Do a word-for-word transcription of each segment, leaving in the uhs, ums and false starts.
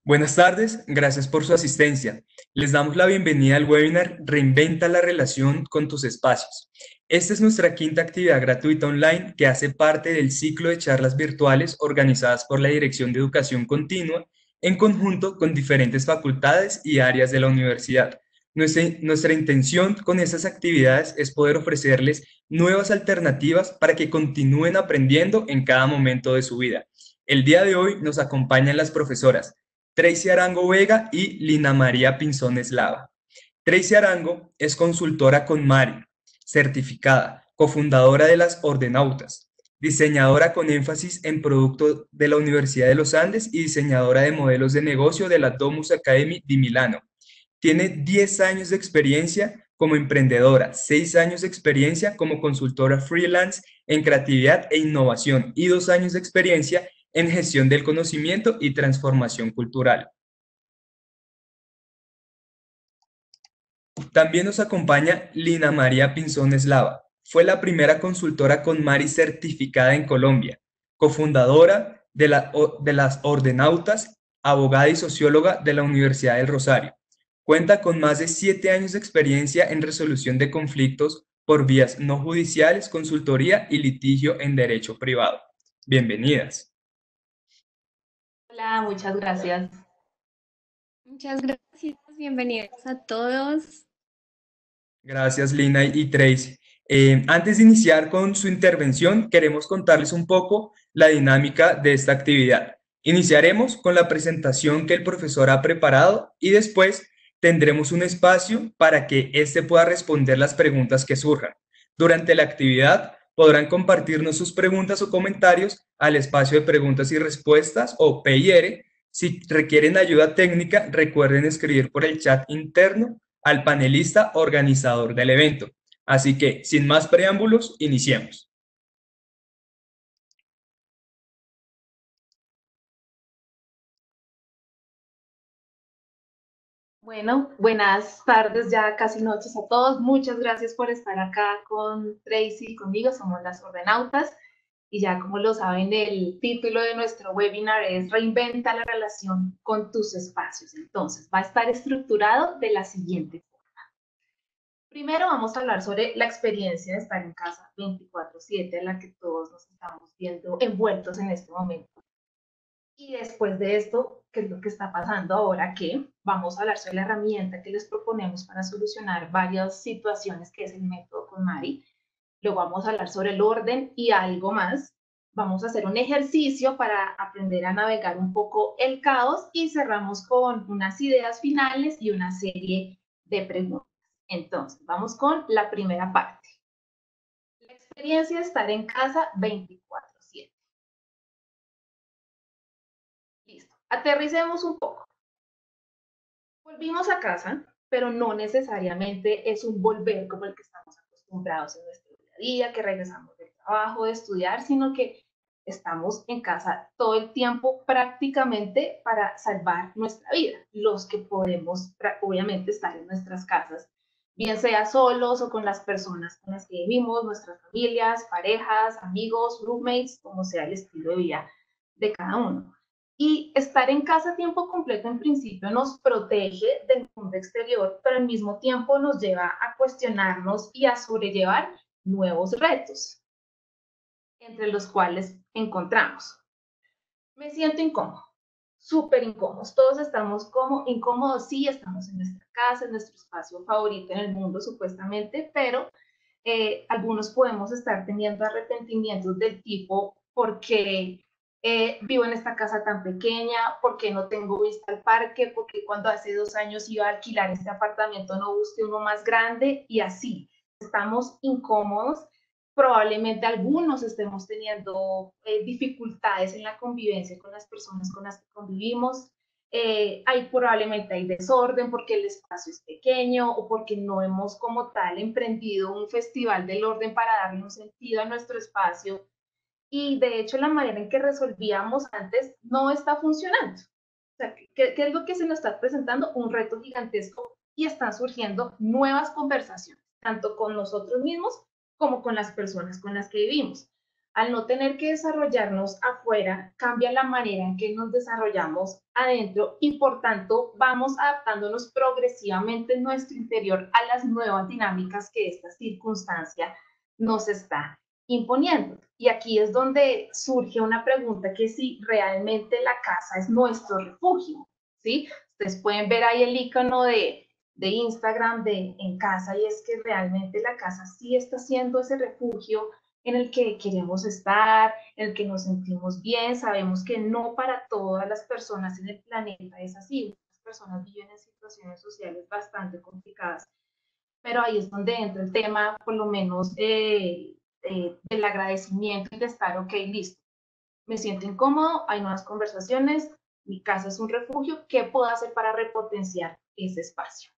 Buenas tardes, gracias por su asistencia. Les damos la bienvenida al webinar Reinventa la relación con tus espacios. Esta es nuestra quinta actividad gratuita online que hace parte del ciclo de charlas virtuales organizadas por la Dirección de Educación Continua en conjunto con diferentes facultades y áreas de la universidad. Nuestra, nuestra intención con estas actividades es poder ofrecerles nuevas alternativas para que continúen aprendiendo en cada momento de su vida. El día de hoy nos acompañan las profesoras Tracy Arango Vega y Lina María Pinzón Eslava. Tracy Arango es consultora con Mari, certificada, cofundadora de las Ordenautas, diseñadora con énfasis en producto de la Universidad de los Andes y diseñadora de modelos de negocio de la Domus Academy di Milano. Tiene diez años de experiencia como emprendedora, seis años de experiencia como consultora freelance en creatividad e innovación y dos años de experiencia en gestión del conocimiento y transformación cultural. También nos acompaña Lina María Pinzón Eslava. Fue la primera consultora con Mari certificada en Colombia, cofundadora de, la, de las Ordenautas, abogada y socióloga de la Universidad del Rosario. Cuenta con más de siete años de experiencia en resolución de conflictos por vías no judiciales, consultoría y litigio en derecho privado. Bienvenidas. Hola, muchas gracias. Muchas gracias, bienvenidos a todos. Gracias, Lina y Tracy. Eh, antes de iniciar con su intervención, queremos contarles un poco la dinámica de esta actividad. Iniciaremos con la presentación que el profesor ha preparado y después tendremos un espacio para que éste pueda responder las preguntas que surjan. Durante la actividad podrán compartirnos sus preguntas o comentarios al espacio de preguntas y respuestas o P I R. Si requieren ayuda técnica, recuerden escribir por el chat interno al panelista organizador del evento. Así que, sin más preámbulos, iniciemos. Bueno, buenas tardes, ya casi noches a todos. Muchas gracias por estar acá con Tracy y conmigo. Somos las Ordenautas y ya como lo saben, el título de nuestro webinar es Reinventa la relación con tus espacios. Entonces, va a estar estructurado de la siguiente forma. Primero vamos a hablar sobre la experiencia de estar en casa veinticuatro siete, en la que todos nos estamos viendo envueltos en este momento. Y después de esto, ¿qué es lo que está pasando ahora? Que vamos a hablar sobre la herramienta que les proponemos para solucionar varias situaciones, que es el método con Mari. Luego vamos a hablar sobre el orden y algo más. Vamos a hacer un ejercicio para aprender a navegar un poco el caos y cerramos con unas ideas finales y una serie de preguntas. Entonces, vamos con la primera parte. La experiencia de estar en casa veinticuatro siete. Listo. Aterricemos un poco. Volvimos a casa, pero no necesariamente es un volver como el que estamos acostumbrados en nuestro día a día, que regresamos del trabajo, de estudiar, sino que estamos en casa todo el tiempo prácticamente para salvar nuestra vida. Los que podemos, obviamente, estar en nuestras casas, bien sea solos o con las personas con las que vivimos, nuestras familias, parejas, amigos, roommates, como sea el estilo de vida de cada uno. Y estar en casa a tiempo completo en principio nos protege del mundo exterior, pero al mismo tiempo nos lleva a cuestionarnos y a sobrellevar nuevos retos, entre los cuales encontramos. Me siento incómodo, súper incómodos. Todos estamos como incómodos, sí, estamos en nuestra casa, en nuestro espacio favorito en el mundo supuestamente, pero eh, algunos podemos estar teniendo arrepentimientos del tipo, porque eh, vivo en esta casa tan pequeña, porque no tengo vista al parque, porque cuando hace dos años iba a alquilar este apartamento no busqué uno más grande, y así estamos incómodos. Probablemente algunos estemos teniendo eh, dificultades en la convivencia con las personas con las que convivimos. Eh, hay probablemente hay desorden porque el espacio es pequeño o porque no hemos como tal emprendido un festival del orden para darle un sentido a nuestro espacio, y de hecho la manera en que resolvíamos antes no está funcionando. O sea, ¿qué, qué es lo que se nos está presentando? Un reto gigantesco, y están surgiendo nuevas conversaciones, tanto con nosotros mismos como con las personas con las que vivimos. Al no tener que desarrollarnos afuera, cambia la manera en que nos desarrollamos adentro y por tanto vamos adaptándonos progresivamente en nuestro interior a las nuevas dinámicas que esta circunstancia nos está imponiendo. Y aquí es donde surge una pregunta que si realmente la casa es nuestro refugio, ¿sí? Ustedes pueden ver ahí el icono de, de Instagram de en casa y es que realmente la casa sí está siendo ese refugio en el que queremos estar, en el que nos sentimos bien. Sabemos que no para todas las personas en el planeta es así. Muchas personas viven en situaciones sociales bastante complicadas, pero ahí es donde entra el tema, por lo menos, eh, eh, del agradecimiento y de estar, ok, listo. Me siento incómodo, hay nuevas conversaciones, mi casa es un refugio, ¿qué puedo hacer para repotenciar ese espacio?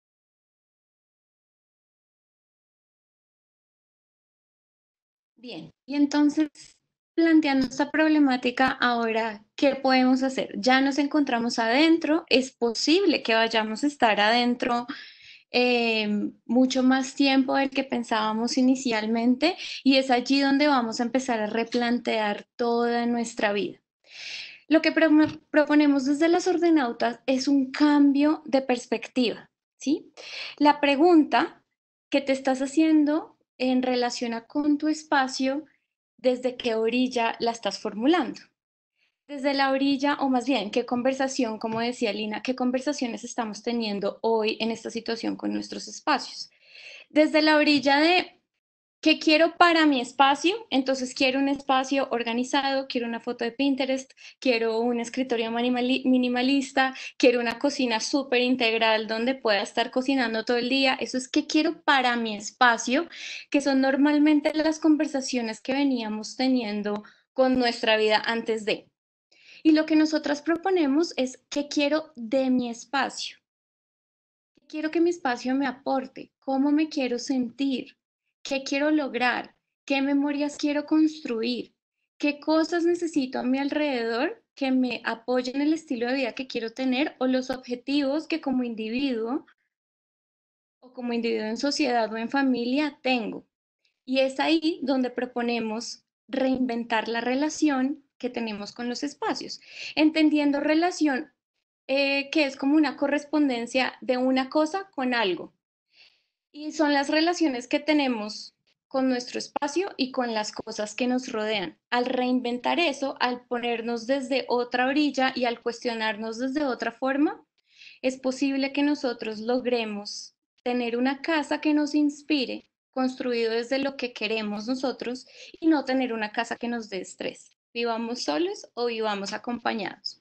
Bien, y entonces, planteando esta problemática, ahora, ¿qué podemos hacer? Ya nos encontramos adentro, es posible que vayamos a estar adentro eh, mucho más tiempo del que pensábamos inicialmente y es allí donde vamos a empezar a replantear toda nuestra vida. Lo que pro proponemos desde las ordenautas es un cambio de perspectiva, ¿sí? La pregunta que te estás haciendo en relación a con tu espacio, ¿desde qué orilla la estás formulando? Desde la orilla, o más bien, ¿qué conversación, como decía Lina, qué conversaciones estamos teniendo hoy en esta situación con nuestros espacios? Desde la orilla de ¿qué quiero para mi espacio? Entonces quiero un espacio organizado, quiero una foto de Pinterest, quiero un escritorio minimalista, quiero una cocina súper integral donde pueda estar cocinando todo el día. Eso es qué quiero para mi espacio, que son normalmente las conversaciones que veníamos teniendo con nuestra vida antes de. Y lo que nosotras proponemos es qué quiero de mi espacio. ¿Qué quiero que mi espacio me aporte? ¿Cómo me quiero sentir? ¿Qué quiero lograr? ¿Qué memorias quiero construir? ¿Qué cosas necesito a mi alrededor que me apoyen el estilo de vida que quiero tener o los objetivos que como individuo o como individuo en sociedad o en familia tengo? Y es ahí donde proponemos reinventar la relación que tenemos con los espacios, entendiendo relación eh, que es como una correspondencia de una cosa con algo. Y son las relaciones que tenemos con nuestro espacio y con las cosas que nos rodean. Al reinventar eso, al ponernos desde otra orilla y al cuestionarnos desde otra forma, es posible que nosotros logremos tener una casa que nos inspire, construido desde lo que queremos nosotros y no tener una casa que nos dé estrés. Vivamos solos o vivamos acompañados.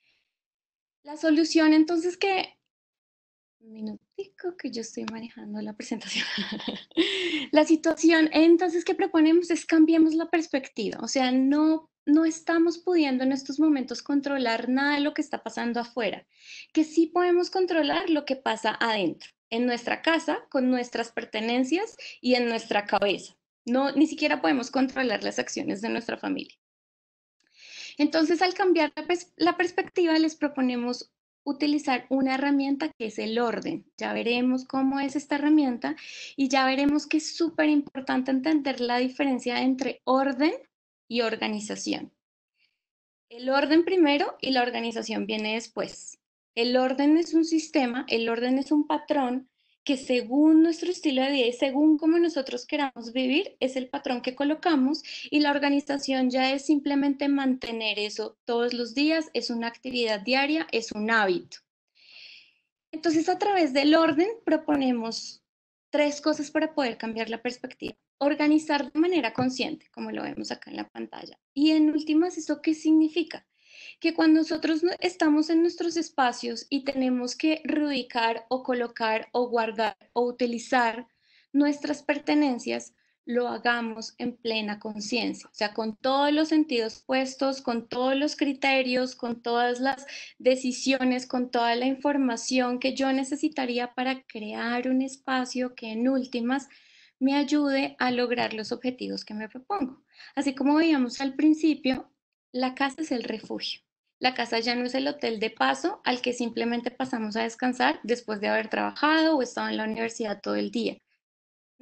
La solución entonces que un minutico que yo estoy manejando la presentación. La situación entonces que proponemos es cambiemos la perspectiva, o sea, no, no estamos pudiendo en estos momentos controlar nada de lo que está pasando afuera, que sí podemos controlar lo que pasa adentro, en nuestra casa, con nuestras pertenencias y en nuestra cabeza. No, ni siquiera podemos controlar las acciones de nuestra familia. Entonces, al cambiar la, pers la perspectiva, les proponemos utilizar una herramienta que es el orden. Ya veremos cómo es esta herramienta y ya veremos que es súper importante entender la diferencia entre orden y organización. El orden primero y la organización viene después. El orden es un sistema, el orden es un patrón que según nuestro estilo de vida y según cómo nosotros queramos vivir, es el patrón que colocamos y la organización ya es simplemente mantener eso todos los días, es una actividad diaria, es un hábito. Entonces, a través del orden proponemos tres cosas para poder cambiar la perspectiva. Organizar de manera consciente, como lo vemos acá en la pantalla. Y en últimas, ¿eso qué significa? Que cuando nosotros estamos en nuestros espacios y tenemos que reubicar o colocar o guardar o utilizar nuestras pertenencias, lo hagamos en plena conciencia, o sea, con todos los sentidos puestos, con todos los criterios, con todas las decisiones, con toda la información que yo necesitaría para crear un espacio que en últimas me ayude a lograr los objetivos que me propongo. Así como veíamos al principio, la casa es el refugio. La casa ya no es el hotel de paso al que simplemente pasamos a descansar después de haber trabajado o estado en la universidad todo el día.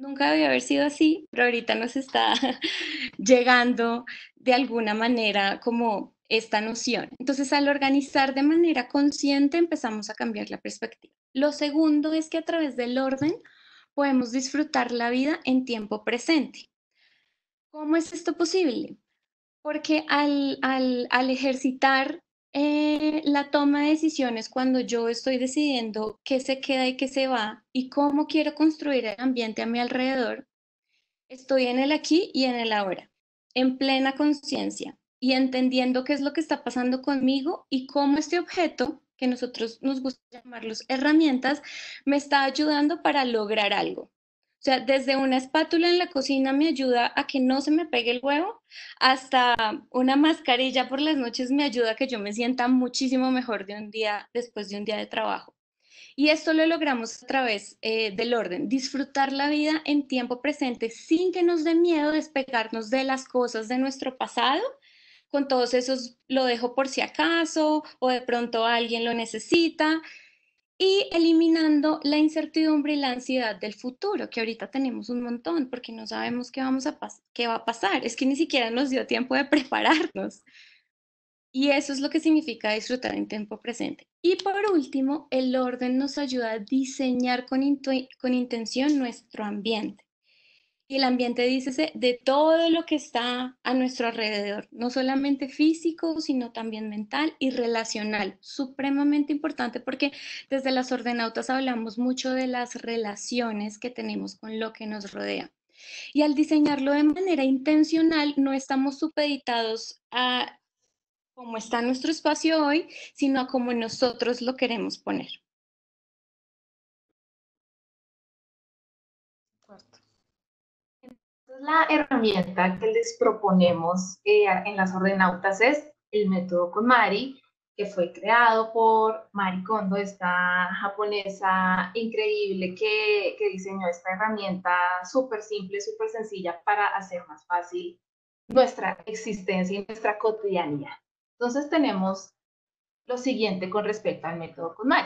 Nunca debió haber sido así, pero ahorita nos está llegando de alguna manera como esta noción. Entonces, al organizar de manera consciente, empezamos a cambiar la perspectiva. Lo segundo es que a través del orden podemos disfrutar la vida en tiempo presente. ¿Cómo es esto posible? Porque al, al, al ejercitar eh, la toma de decisiones, cuando yo estoy decidiendo qué se queda y qué se va y cómo quiero construir el ambiente a mi alrededor, estoy en el aquí y en el ahora, en plena conciencia y entendiendo qué es lo que está pasando conmigo y cómo este objeto, que nosotros nos gusta llamarlos herramientas, me está ayudando para lograr algo. O sea, desde una espátula en la cocina me ayuda a que no se me pegue el huevo, hasta una mascarilla por las noches me ayuda a que yo me sienta muchísimo mejor de un día después de un día de trabajo. Y esto lo logramos a través eh, del orden, disfrutar la vida en tiempo presente sin que nos dé miedo despegarnos de las cosas de nuestro pasado. Con todos esos lo dejo por si acaso o de pronto alguien lo necesita y eliminando la incertidumbre y la ansiedad del futuro, que ahorita tenemos un montón porque no sabemos qué, vamos a qué va a pasar. Es que ni siquiera nos dio tiempo de prepararnos. Y eso es lo que significa disfrutar en tiempo presente. Y por último, el orden nos ayuda a diseñar con, con intención nuestro ambiente. Y el ambiente, dícese, de todo lo que está a nuestro alrededor, no solamente físico, sino también mental y relacional. Supremamente importante porque desde las ordenautas hablamos mucho de las relaciones que tenemos con lo que nos rodea. Y al diseñarlo de manera intencional, no estamos supeditados a cómo está nuestro espacio hoy, sino a cómo nosotros lo queremos poner. Entonces, la herramienta que les proponemos eh, en las ordenautas es el método KonMari, que fue creado por Mari Kondo, esta japonesa increíble que, que diseñó esta herramienta súper simple, súper sencilla para hacer más fácil nuestra existencia y nuestra cotidianidad. Entonces tenemos lo siguiente con respecto al método KonMari.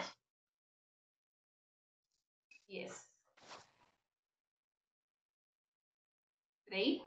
Y es ¿creí?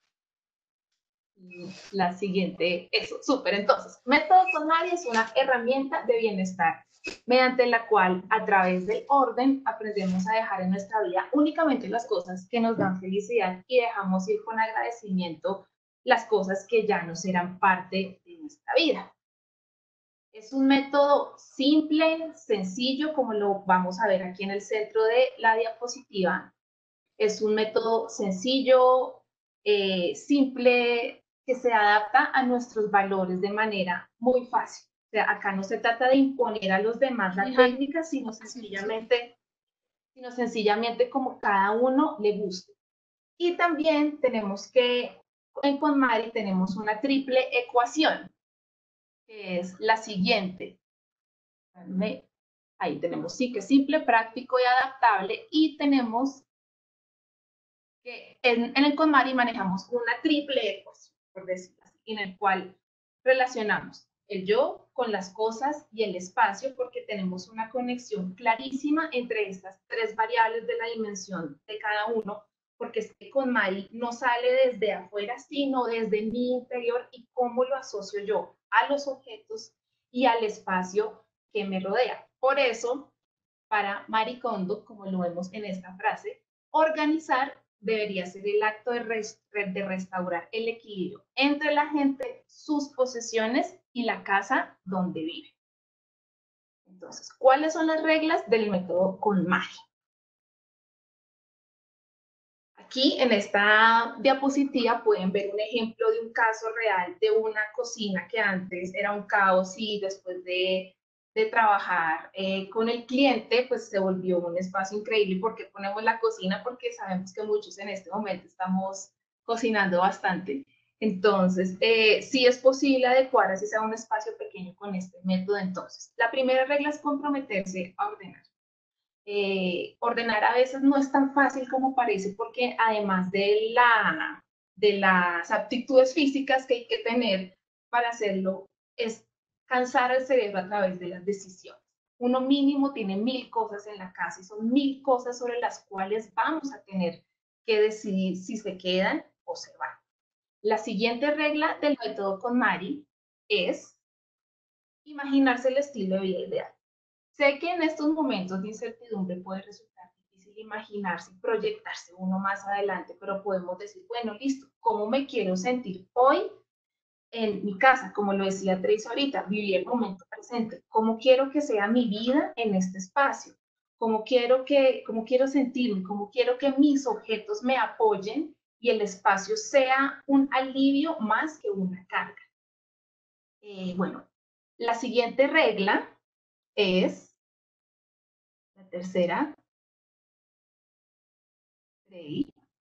La siguiente, eso, súper. Entonces, método KonMari es una herramienta de bienestar mediante la cual a través del orden aprendemos a dejar en nuestra vida únicamente las cosas que nos dan felicidad y dejamos ir con agradecimiento las cosas que ya no serán parte de nuestra vida. Es un método simple, sencillo, como lo vamos a ver aquí en el centro de la diapositiva. Es un método sencillo, eh, simple, que se adapta a nuestros valores de manera muy fácil. O sea, acá no se trata de imponer a los demás la técnica, sino sencillamente, sino sencillamente como cada uno le guste. Y también tenemos que, en KonMari tenemos una triple ecuación, que es la siguiente. Ahí tenemos sí que simple, práctico y adaptable, y tenemos que en, en el KonMari manejamos una triple ecuación, por decirlo así, en el cual relacionamos el yo con las cosas y el espacio, porque tenemos una conexión clarísima entre estas tres variables de la dimensión de cada uno, porque este KonMari no sale desde afuera, sino desde mi interior y cómo lo asocio yo a los objetos y al espacio que me rodea. Por eso, para Mari Kondo, como lo vemos en esta frase, organizar debería ser el acto de, rest de restaurar el equilibrio entre la gente, sus posesiones y la casa donde vive. Entonces, ¿cuáles son las reglas del método KonMari? Aquí en esta diapositiva pueden ver un ejemplo de un caso real de una cocina que antes era un caos y después de, de trabajar eh, con el cliente, pues se volvió un espacio increíble. ¿Por qué ponemos la cocina? Porque sabemos que muchos en este momento estamos cocinando bastante. Entonces, eh, sí es posible adecuar así sea un espacio pequeño con este método. Entonces, la primera regla es comprometerse a ordenar. Eh, ordenar a veces no es tan fácil como parece porque además de, la, de las aptitudes físicas que hay que tener para hacerlo, es cansar al cerebro a través de las decisiones. Uno mínimo tiene mil cosas en la casa y son mil cosas sobre las cuales vamos a tener que decidir si se quedan o se van. La siguiente regla del método KonMari es imaginarse el estilo de vida ideal. Sé que en estos momentos de incertidumbre puede resultar difícil imaginarse y proyectarse uno más adelante, pero podemos decir, bueno, listo, ¿cómo me quiero sentir hoy en mi casa? Como lo decía Tracy ahorita, vivir el momento presente. ¿Cómo quiero que sea mi vida en este espacio? ¿Cómo quiero, que, cómo quiero sentirme? ¿Cómo quiero que mis objetos me apoyen y el espacio sea un alivio más que una carga? Eh, bueno, la siguiente regla es, la tercera, Trey.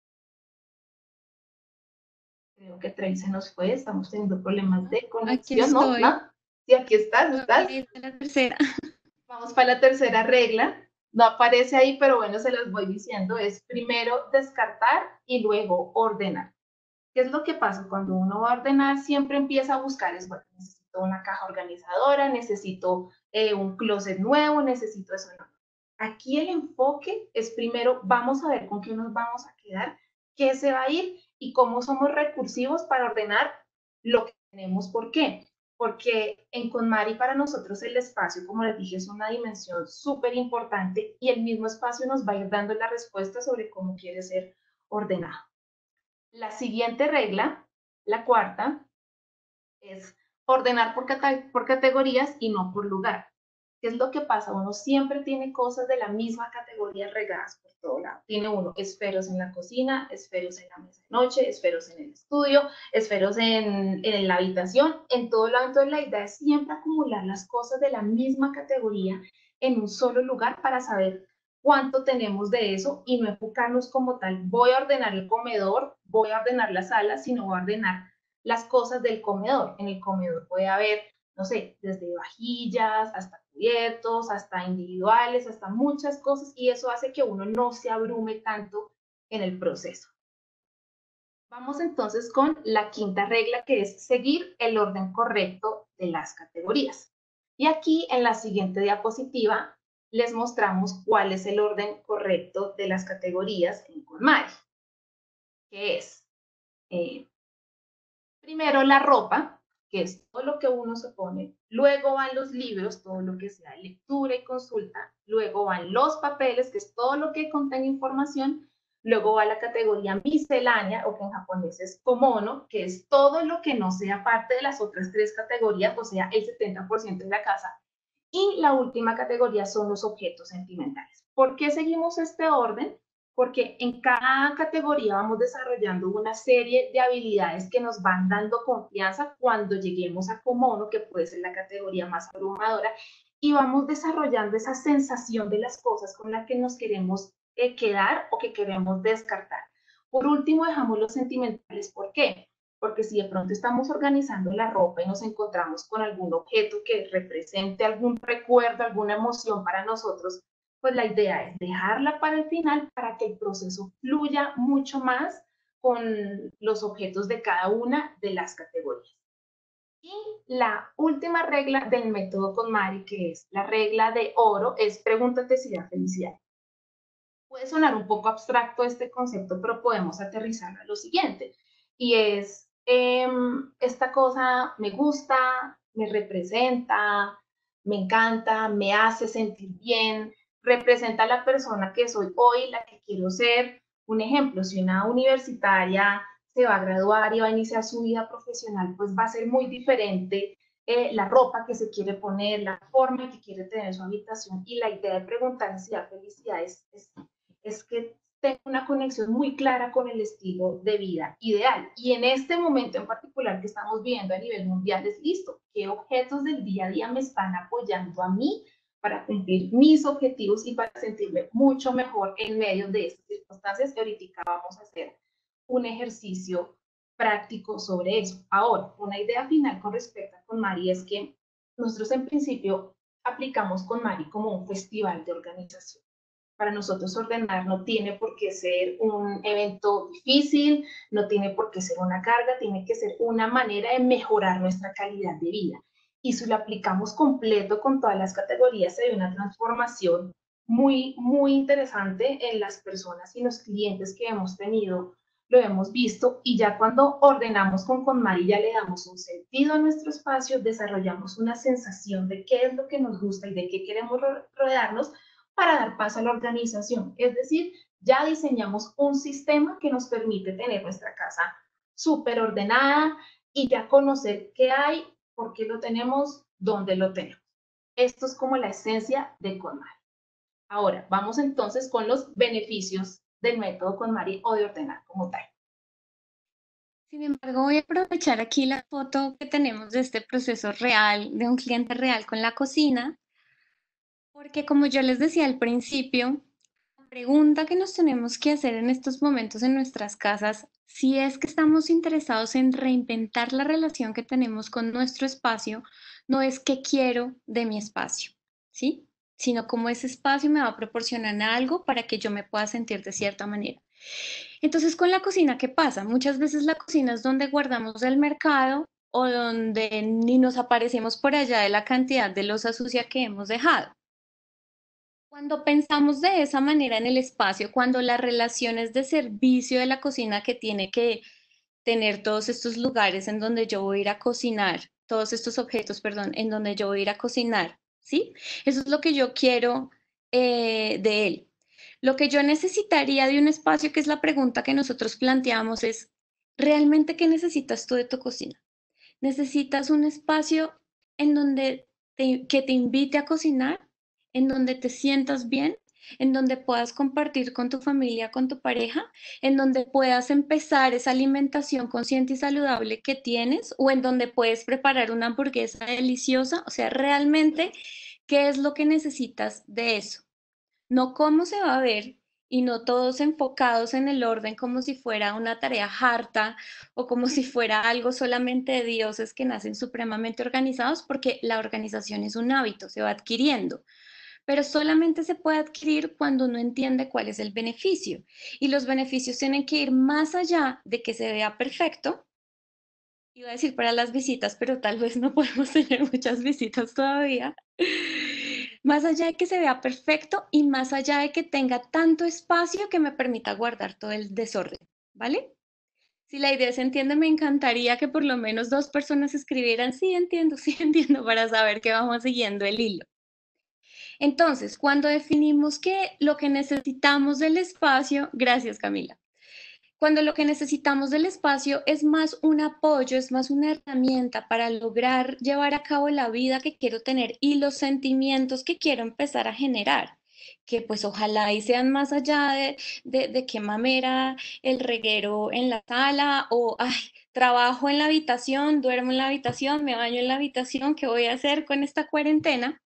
Creo que Trey se nos fue, estamos teniendo problemas de Aquí conexión, ¿no? estoy. ¿No? Sí, aquí estás, ¿estás? Ok, la tercera. Vamos para la tercera regla. No aparece ahí, pero bueno, se los voy diciendo. Es primero descartar y luego ordenar. ¿Qué es lo que pasa? Cuando uno va a ordenar, siempre empieza a buscar, es, bueno, necesito una caja organizadora, necesito eh, un closet nuevo, necesito eso. No. Aquí el enfoque es primero, vamos a ver con qué nos vamos a quedar, qué se va a ir y cómo somos recursivos para ordenar lo que tenemos. ¿Por qué? Porque en KonMari para nosotros el espacio, como les dije, es una dimensión súper importante y el mismo espacio nos va a ir dando la respuesta sobre cómo quiere ser ordenado. La siguiente regla, la cuarta, es ordenar por, cate por categorías y no por lugar. ¿Qué es lo que pasa? Uno siempre tiene cosas de la misma categoría regadas por todo lado. Tiene uno esferos en la cocina, esferos en la mesa de noche, esferos en el estudio, esferos en, en la habitación, en todo lado. Entonces la idea es siempre acumular las cosas de la misma categoría en un solo lugar para saber cuánto tenemos de eso y no enfocarnos como tal, voy a ordenar el comedor, voy a ordenar la sala, sino voy a ordenar las cosas del comedor. En el comedor puede haber, no sé, desde vajillas hasta cubiertos, hasta individuales, hasta muchas cosas, y eso hace que uno no se abrume tanto en el proceso. Vamos entonces con la quinta regla, que es seguir el orden correcto de las categorías. Y aquí en la siguiente diapositiva les mostramos cuál es el orden correcto de las categorías en KonMari, que es eh, primero la ropa, que es todo lo que uno se pone, luego van los libros, todo lo que sea lectura y consulta, luego van los papeles, que es todo lo que contenga información, luego va la categoría miscelánea, o que en japonés es komono, que es todo lo que no sea parte de las otras tres categorías, o sea, el setenta por ciento de la casa, y la última categoría son los objetos sentimentales. ¿Por qué seguimos este orden? Porque en cada categoría vamos desarrollando una serie de habilidades que nos van dando confianza cuando lleguemos a komono, que puede ser la categoría más abrumadora, y vamos desarrollando esa sensación de las cosas con las que nos queremos eh, quedar o que queremos descartar. Por último, dejamos los sentimentales. ¿Por qué? Porque si de pronto estamos organizando la ropa y nos encontramos con algún objeto que represente algún recuerdo, alguna emoción para nosotros, pues la idea es dejarla para el final para que el proceso fluya mucho más con los objetos de cada una de las categorías. Y la última regla del método KonMari, que es la regla de oro, es pregúntate si da felicidad. Puede sonar un poco abstracto este concepto, pero podemos aterrizarlo a lo siguiente, y es, eh, esta cosa me gusta, me representa, me encanta, me hace sentir bien, representa la persona que soy hoy, la que quiero ser. Un ejemplo, si una universitaria se va a graduar y va a iniciar su vida profesional, pues va a ser muy diferente eh, la ropa que se quiere poner, la forma que quiere tener su habitación, y la idea de preguntar si da felicidad es, es, es que tenga una conexión muy clara con el estilo de vida ideal. Y en este momento en particular que estamos viviendo a nivel mundial es listo, ¿qué objetos del día a día me están apoyando a mí para cumplir mis objetivos y para sentirme mucho mejor en medio de estas circunstancias? Que ahorita vamos a hacer un ejercicio práctico sobre eso. Ahora, una idea final con respecto a KonMari es que nosotros en principio aplicamos KonMari como un festival de organización. Para nosotros ordenar no tiene por qué ser un evento difícil, no tiene por qué ser una carga, tiene que ser una manera de mejorar nuestra calidad de vida. Y si lo aplicamos completo con todas las categorías, hay una transformación muy, muy interesante en las personas y los clientes que hemos tenido, lo hemos visto, y ya cuando ordenamos con KonMari ya le damos un sentido a nuestro espacio, desarrollamos una sensación de qué es lo que nos gusta y de qué queremos rodearnos para dar paso a la organización. Es decir, ya diseñamos un sistema que nos permite tener nuestra casa súper ordenada y ya conocer qué hay, por qué lo tenemos, dónde lo tenemos. Esto es como la esencia de KonMari. Ahora, vamos entonces con los beneficios del método KonMari o de ordenar como tal. Sin embargo, voy a aprovechar aquí la foto que tenemos de este proceso real, de un cliente real con la cocina, porque como yo les decía al principio, la pregunta que nos tenemos que hacer en estos momentos en nuestras casas, si es que estamos interesados en reinventar la relación que tenemos con nuestro espacio, no es qué quiero de mi espacio, ¿sí? Sino cómo ese espacio me va a proporcionar algo para que yo me pueda sentir de cierta manera. Entonces, con la cocina, ¿qué pasa? Muchas veces la cocina es donde guardamos el mercado o donde ni nos aparecemos por allá de la cantidad de loza sucia que hemos dejado. Cuando pensamos de esa manera en el espacio, cuando la relación es de servicio de la cocina que tiene que tener todos estos lugares en donde yo voy a ir a cocinar, todos estos objetos, perdón, en donde yo voy a ir a cocinar, ¿sí? Eso es lo que yo quiero eh, de él. Lo que yo necesitaría de un espacio, que es la pregunta que nosotros planteamos, es, ¿realmente qué necesitas tú de tu cocina? ¿Necesitas un espacio en donde te, que te invite a cocinar, en donde te sientas bien, en donde puedas compartir con tu familia, con tu pareja, en donde puedas empezar esa alimentación consciente y saludable que tienes, o en donde puedes preparar una hamburguesa deliciosa? O sea, realmente, ¿qué es lo que necesitas de eso? No cómo se va a ver, y no todos enfocados en el orden como si fuera una tarea harta o como si fuera algo solamente de dioses que nacen supremamente organizados, porque la organización es un hábito, se va adquiriendo, pero solamente se puede adquirir cuando uno entiende cuál es el beneficio. Y los beneficios tienen que ir más allá de que se vea perfecto. Iba a decir para las visitas, pero tal vez no podemos tener muchas visitas todavía. Más allá de que se vea perfecto y más allá de que tenga tanto espacio que me permita guardar todo el desorden, ¿vale? Si la idea se entiende, me encantaría que por lo menos dos personas escribieran, sí entiendo, sí entiendo, para saber que vamos siguiendo el hilo. Entonces, cuando definimos que lo que necesitamos del espacio, gracias Camila, cuando lo que necesitamos del espacio es más un apoyo, es más una herramienta para lograr llevar a cabo la vida que quiero tener y los sentimientos que quiero empezar a generar, que pues ojalá y sean más allá de, de, de qué mamera el reguero en la sala o, ay, trabajo en la habitación, duermo en la habitación, me baño en la habitación, ¿qué voy a hacer con esta cuarentena?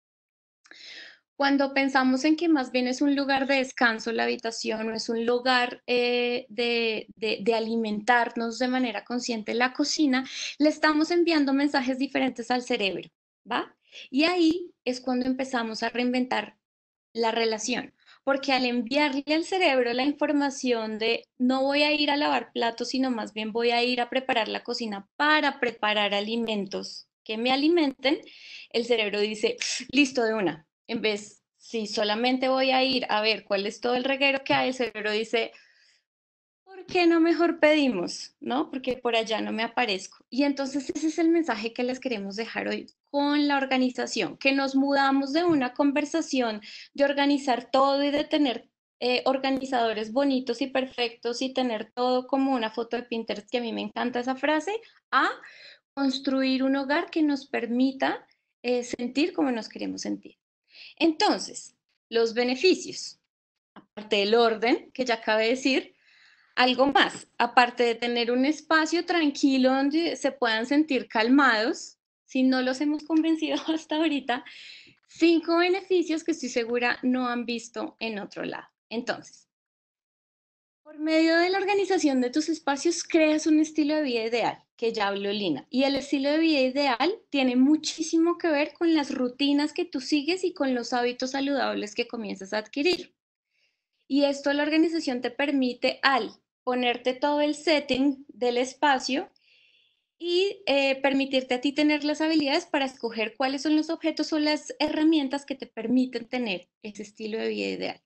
Cuando pensamos en que más bien es un lugar de descanso la habitación o es un lugar eh, de, de, de alimentarnos de manera consciente la cocina, le estamos enviando mensajes diferentes al cerebro, ¿va? Y ahí es cuando empezamos a reinventar la relación, porque al enviarle al cerebro la información de no voy a ir a lavar platos, sino más bien voy a ir a preparar la cocina para preparar alimentos que me alimenten, el cerebro dice, listo de una. En vez, si solamente voy a ir a ver cuál es todo el reguero que hay, el cerebro dice, ¿por qué no mejor pedimos? ¿No? Porque por allá no me aparezco. Y entonces ese es el mensaje que les queremos dejar hoy con la organización, que nos mudamos de una conversación de organizar todo y de tener eh, organizadores bonitos y perfectos y tener todo como una foto de Pinterest, que a mí me encanta esa frase, a construir un hogar que nos permita eh, sentir como nos queremos sentir. Entonces, los beneficios, aparte del orden que ya acabé de decir, algo más, aparte de tener un espacio tranquilo donde se puedan sentir calmados, si no los hemos convencido hasta ahorita, cinco beneficios que estoy segura no han visto en otro lado. Entonces, por medio de la organización de tus espacios, creas un estilo de vida ideal, que ya habló Lina. Y el estilo de vida ideal tiene muchísimo que ver con las rutinas que tú sigues y con los hábitos saludables que comienzas a adquirir. Y esto la organización te permite al ponerte todo el setting del espacio y eh, permitirte a ti tener las habilidades para escoger cuáles son los objetos o las herramientas que te permiten tener ese estilo de vida ideal.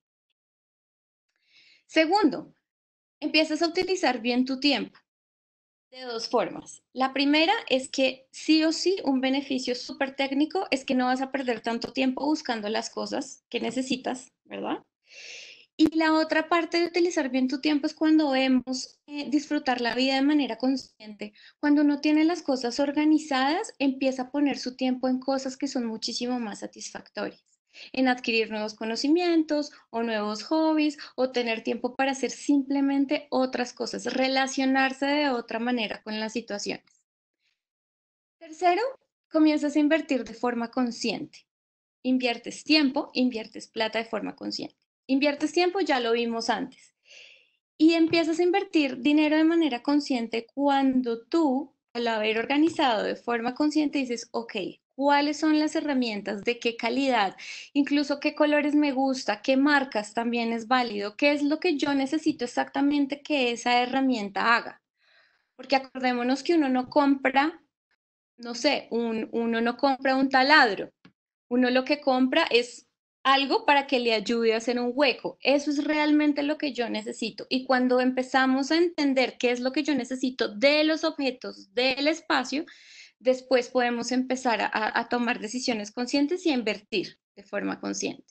Segundo, empiezas a utilizar bien tu tiempo de dos formas. La primera es que sí o sí un beneficio súper técnico es que no vas a perder tanto tiempo buscando las cosas que necesitas, ¿verdad? Y la otra parte de utilizar bien tu tiempo es cuando vemos eh, disfrutar la vida de manera consciente. Cuando uno tiene las cosas organizadas, empieza a poner su tiempo en cosas que son muchísimo más satisfactorias, en adquirir nuevos conocimientos o nuevos hobbies o tener tiempo para hacer simplemente otras cosas, relacionarse de otra manera con las situaciones. Tercero, comienzas a invertir de forma consciente. Inviertes tiempo, inviertes plata de forma consciente. Inviertes tiempo, ya lo vimos antes. Y empiezas a invertir dinero de manera consciente cuando tú, al haber organizado de forma consciente, dices, ok, ¿cuáles son las herramientas? ¿De qué calidad? Incluso qué colores me gusta, qué marcas también es válido, qué es lo que yo necesito exactamente que esa herramienta haga. Porque acordémonos que uno no compra, no sé, un, uno no compra un taladro. Uno lo que compra es algo para que le ayude a hacer un hueco. Eso es realmente lo que yo necesito. Y cuando empezamos a entender qué es lo que yo necesito de los objetos, del espacio, después podemos empezar a, a tomar decisiones conscientes y a invertir de forma consciente.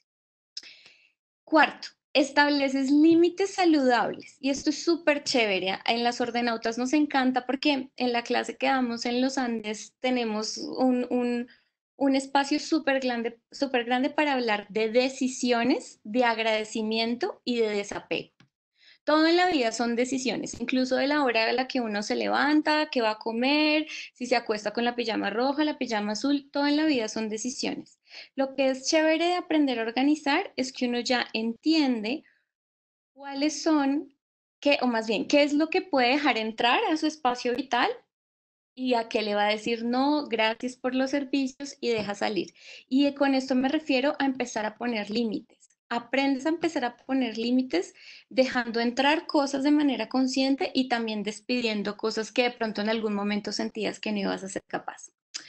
Cuarto, estableces límites saludables. Y esto es súper chévere. En las ordenautas nos encanta porque en la clase que damos en los Andes tenemos un, un, un espacio súper grande, súper grande para hablar de decisiones, de agradecimiento y de desapego. Todo en la vida son decisiones, incluso de la hora a la que uno se levanta, qué va a comer, si se acuesta con la pijama roja, la pijama azul, todo en la vida son decisiones. Lo que es chévere de aprender a organizar es que uno ya entiende cuáles son, qué, o más bien, qué es lo que puede dejar entrar a su espacio vital y a qué le va a decir no, gracias por los servicios y deja salir. Y con esto me refiero a empezar a poner límites. Aprendes a empezar a poner límites, dejando entrar cosas de manera consciente y también despidiendo cosas que de pronto en algún momento sentías que no ibas a ser capaz.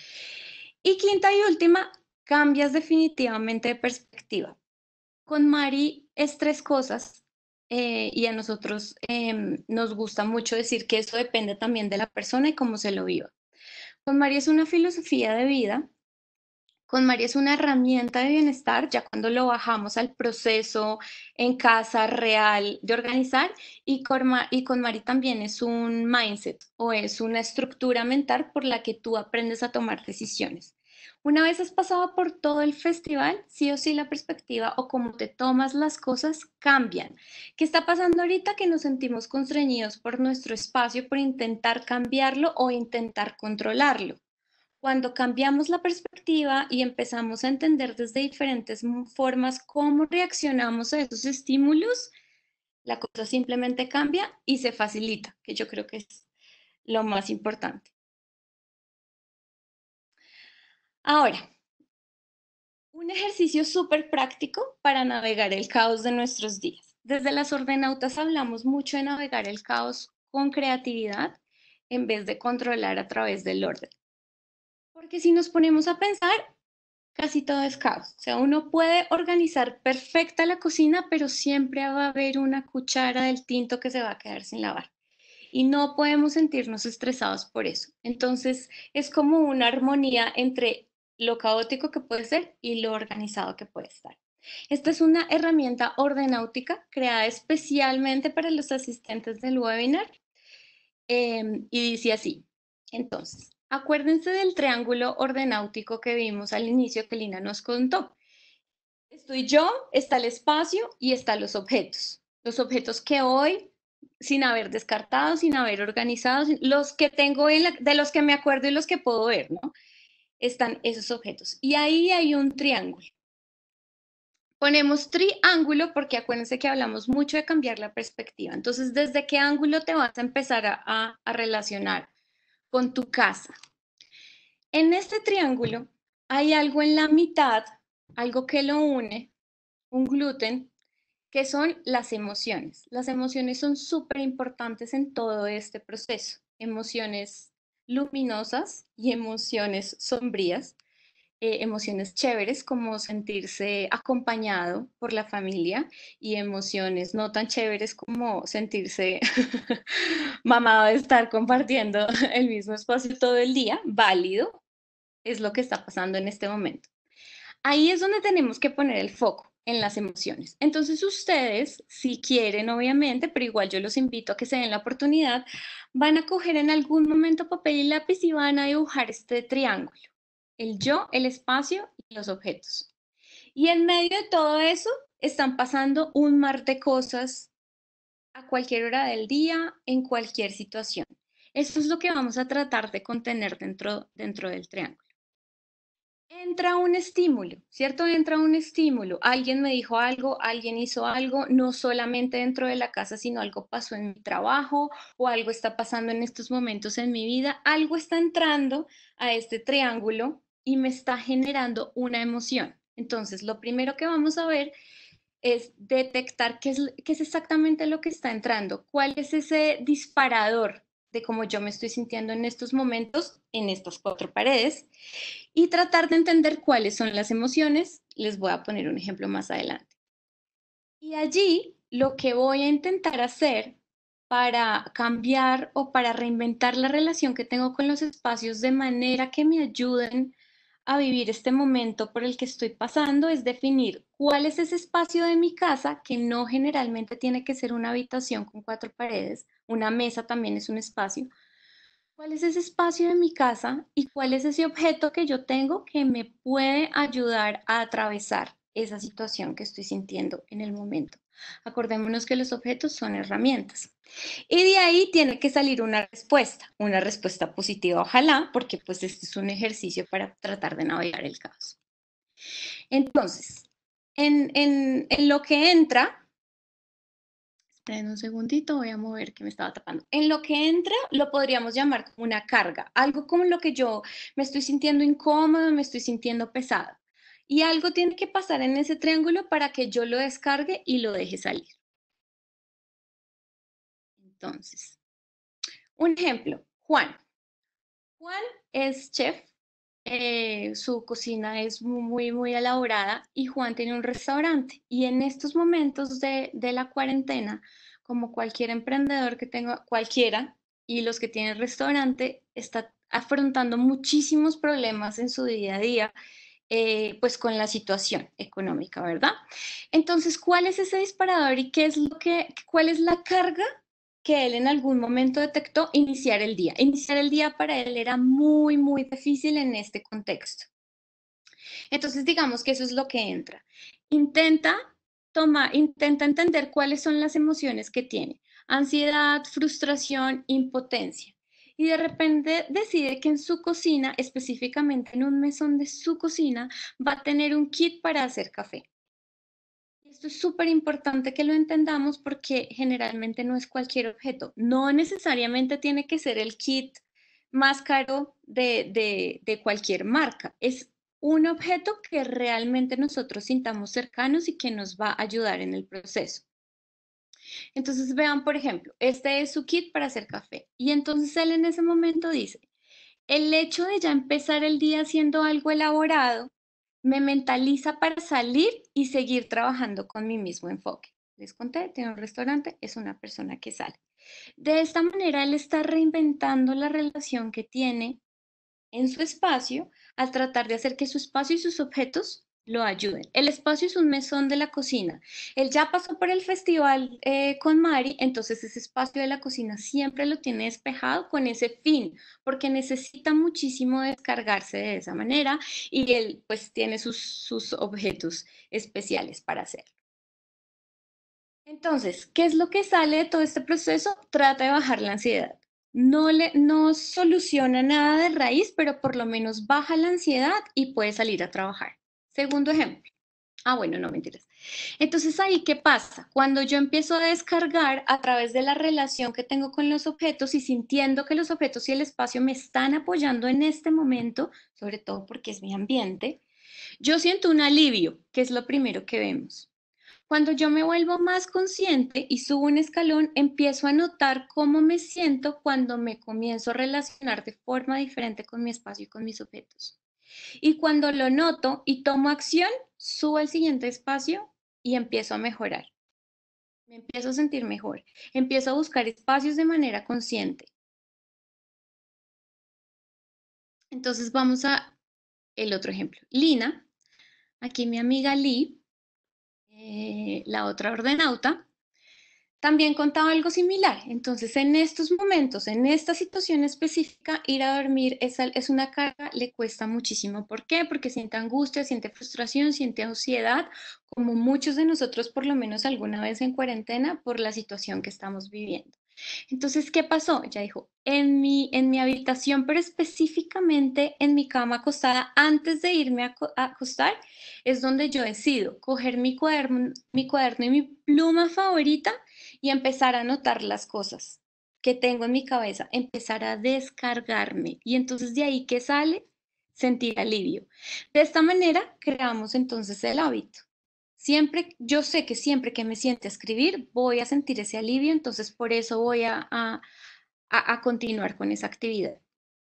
Y quinta y última, cambias definitivamente de perspectiva. Con Mari es tres cosas eh, y a nosotros eh, nos gusta mucho decir que eso depende también de la persona y cómo se lo viva. Con Mari es una filosofía de vida. Con Mari es una herramienta de bienestar, ya cuando lo bajamos al proceso en casa real de organizar, y con, Ma y con Mari también es un mindset o es una estructura mental por la que tú aprendes a tomar decisiones. Una vez has pasado por todo el festival, sí o sí la perspectiva o cómo te tomas las cosas cambian. ¿Qué está pasando ahorita? Que nos sentimos constreñidos por nuestro espacio, por intentar cambiarlo o intentar controlarlo. Cuando cambiamos la perspectiva y empezamos a entender desde diferentes formas cómo reaccionamos a esos estímulos, la cosa simplemente cambia y se facilita, que yo creo que es lo más importante. Ahora, un ejercicio súper práctico para navegar el caos de nuestros días. Desde las ordenautas hablamos mucho de navegar el caos con creatividad en vez de controlar a través del orden. Porque si nos ponemos a pensar, casi todo es caos. O sea, uno puede organizar perfecta la cocina, pero siempre va a haber una cuchara del tinto que se va a quedar sin lavar. Y no podemos sentirnos estresados por eso. Entonces, es como una armonía entre lo caótico que puede ser y lo organizado que puede estar. Esta es una herramienta ordenáutica creada especialmente para los asistentes del webinar eh, y dice así. Entonces, acuérdense del triángulo ordenáutico que vimos al inicio que Lina nos contó. Estoy yo, está el espacio y están los objetos. Los objetos que hoy, sin haber descartado, sin haber organizado, los que tengo en la, de los que me acuerdo y los que puedo ver, ¿no? Están esos objetos. Y ahí hay un triángulo. Ponemos triángulo porque acuérdense que hablamos mucho de cambiar la perspectiva. Entonces, ¿desde qué ángulo te vas a empezar a, a, a relacionar con tu casa? En este triángulo hay algo en la mitad, algo que lo une, un gluten, que son las emociones. Las emociones son súper importantes en todo este proceso. Emociones luminosas y emociones sombrías, eh, emociones chéveres como sentirse acompañado por la familia y emociones no tan chéveres como sentirse mamado de estar compartiendo el mismo espacio todo el día, válido, es lo que está pasando en este momento. Ahí es donde tenemos que poner el foco en las emociones. Entonces ustedes, si quieren, obviamente, pero igual yo los invito a que se den la oportunidad, van a coger en algún momento papel y lápiz y van a dibujar este triángulo, el yo, el espacio y los objetos. Y en medio de todo eso están pasando un mar de cosas a cualquier hora del día, en cualquier situación. Esto es lo que vamos a tratar de contener dentro, dentro del triángulo. Entra un estímulo, ¿cierto? Entra un estímulo. Alguien me dijo algo, alguien hizo algo, no solamente dentro de la casa, sino algo pasó en mi trabajo o algo está pasando en estos momentos en mi vida. Algo está entrando a este triángulo y me está generando una emoción. Entonces, lo primero que vamos a ver es detectar qué es, qué es exactamente lo que está entrando, cuál es ese disparador de cómo yo me estoy sintiendo en estos momentos, en estas cuatro paredes, y tratar de entender cuáles son las emociones. Les voy a poner un ejemplo más adelante. Y allí lo que voy a intentar hacer para cambiar o para reinventar la relación que tengo con los espacios de manera que me ayuden a vivir este momento por el que estoy pasando es definir cuál es ese espacio de mi casa que no generalmente tiene que ser una habitación con cuatro paredes, una mesa también es un espacio. ¿Cuál es ese espacio de mi casa y cuál es ese objeto que yo tengo que me puede ayudar a atravesar esa situación que estoy sintiendo en el momento? Acordémonos que los objetos son herramientas. Y de ahí tiene que salir una respuesta, una respuesta positiva, ojalá, porque pues este es un ejercicio para tratar de navegar el caos. Entonces, en, en, en lo que entra, esperen un segundito, voy a mover que me estaba tapando. En lo que entra, lo podríamos llamar como una carga, algo como lo que yo me estoy sintiendo incómodo, me estoy sintiendo pesado. Y algo tiene que pasar en ese triángulo para que yo lo descargue y lo deje salir. Entonces, un ejemplo, Juan. Juan es chef, eh, su cocina es muy, muy elaborada y Juan tiene un restaurante. Y en estos momentos de, de la cuarentena, como cualquier emprendedor que tenga, cualquiera, y los que tienen restaurante, está afrontando muchísimos problemas en su día a día, eh, pues con la situación económica, ¿verdad? Entonces, ¿cuál es ese disparador y qué es lo que, cuál es la carga que él en algún momento detectó iniciar el día? Iniciar el día para él era muy, muy difícil en este contexto. Entonces, digamos que eso es lo que entra. Intenta tomar, intenta entender cuáles son las emociones que tiene. Ansiedad, frustración, impotencia. Y de repente decide que en su cocina, específicamente en un mesón de su cocina, va a tener un kit para hacer café. Esto es súper importante que lo entendamos porque generalmente no es cualquier objeto. No necesariamente tiene que ser el kit más caro de, de, de cualquier marca. Es un objeto que realmente nosotros sintamos cercanos y que nos va a ayudar en el proceso. Entonces vean, por ejemplo, este es su kit para hacer café. Y entonces él en ese momento dice, el hecho de ya empezar el día haciendo algo elaborado me mentaliza para salir y seguir trabajando con mi mismo enfoque. Les conté, tiene un restaurante, es una persona que sale. De esta manera, él está reinventando la relación que tiene en su espacio al tratar de hacer que su espacio y sus objetos lo ayuden. El espacio es un mesón de la cocina. Él ya pasó por el festival eh, con Mari, entonces ese espacio de la cocina siempre lo tiene despejado con ese fin, porque necesita muchísimo descargarse de esa manera y él pues tiene sus, sus objetos especiales para hacerlo. Entonces, ¿qué es lo que sale de todo este proceso? Trata de bajar la ansiedad. No, le, no soluciona nada de raíz, pero por lo menos baja la ansiedad y puede salir a trabajar. Segundo ejemplo. Ah, bueno, no mentiras. Entonces, ahí, ¿qué pasa? Cuando yo empiezo a descargar a través de la relación que tengo con los objetos y sintiendo que los objetos y el espacio me están apoyando en este momento, sobre todo porque es mi ambiente, yo siento un alivio, que es lo primero que vemos. Cuando yo me vuelvo más consciente y subo un escalón, empiezo a notar cómo me siento cuando me comienzo a relacionar de forma diferente con mi espacio y con mis objetos. Y cuando lo noto y tomo acción, subo al siguiente espacio y empiezo a mejorar. Me empiezo a sentir mejor. Empiezo a buscar espacios de manera consciente. Entonces vamos a el otro ejemplo. Lina, aquí mi amiga Lee, eh, la otra ordenauta, también contaba algo similar. Entonces, en estos momentos, en esta situación específica, ir a dormir es, es una carga, le cuesta muchísimo. ¿Por qué? Porque siente angustia, siente frustración, siente ansiedad, como muchos de nosotros, por lo menos alguna vez en cuarentena, por la situación que estamos viviendo. Entonces, ¿qué pasó? Ella dijo, en mi, en mi habitación, pero específicamente en mi cama acostada, antes de irme a, a acostar, es donde yo decido coger mi cuaderno, mi cuaderno y mi pluma favorita y empezar a anotar las cosas que tengo en mi cabeza, empezar a descargarme. Y entonces de ahí que sale sentir alivio. De esta manera creamos entonces el hábito. Siempre, yo sé que siempre que me siente a escribir, voy a sentir ese alivio, entonces por eso voy a, a, a continuar con esa actividad.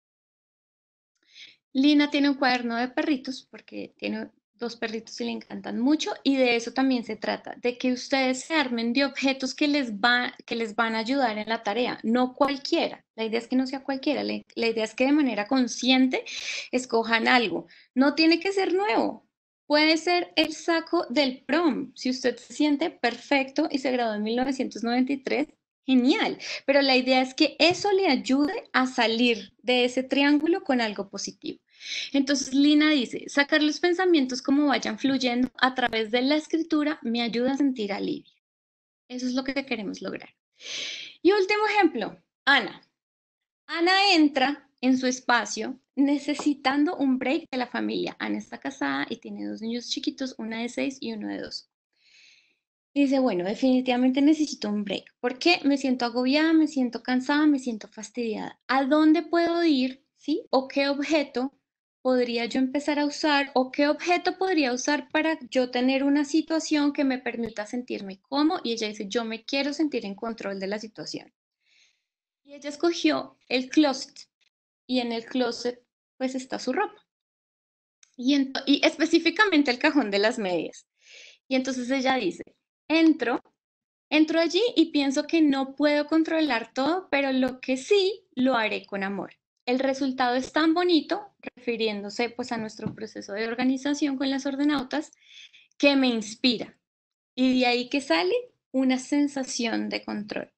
Lina tiene un cuaderno de perritos porque tiene dos perritos y le encantan mucho y de eso también se trata, de que ustedes se armen de objetos que les, va, que les van a ayudar en la tarea, no cualquiera. La idea es que no sea cualquiera, la, la idea es que de manera consciente escojan algo. No tiene que ser nuevo. Puede ser el saco del prom. Si usted se siente perfecto y se graduó en mil novecientos noventa y tres, genial. Pero la idea es que eso le ayude a salir de ese triángulo con algo positivo. Entonces Lina dice, sacar los pensamientos como vayan fluyendo a través de la escritura me ayuda a sentir alivio. Eso es lo que queremos lograr. Y último ejemplo, Ana. Ana entra en su espacio necesitando un break de la familia. Ana está casada y tiene dos niños chiquitos, una de seis y uno de dos. Dice, bueno, definitivamente necesito un break. ¿Por qué? Me siento agobiada, me siento cansada, me siento fastidiada. ¿A dónde puedo ir? ¿Sí? ¿O qué objeto podría yo empezar a usar? ¿O qué objeto podría usar para yo tener una situación que me permita sentirme cómodo? Y ella dice, yo me quiero sentir en control de la situación. Y ella escogió el closet. Y en el closet, pues está su ropa. Y, en, y específicamente el cajón de las medias. Y entonces ella dice, entro. Entro allí y pienso que no puedo controlar todo, pero lo que sí lo haré con amor. El resultado es tan bonito, refiriéndose pues a nuestro proceso de organización con las ordenautas, que me inspira. Y de ahí que sale una sensación de control.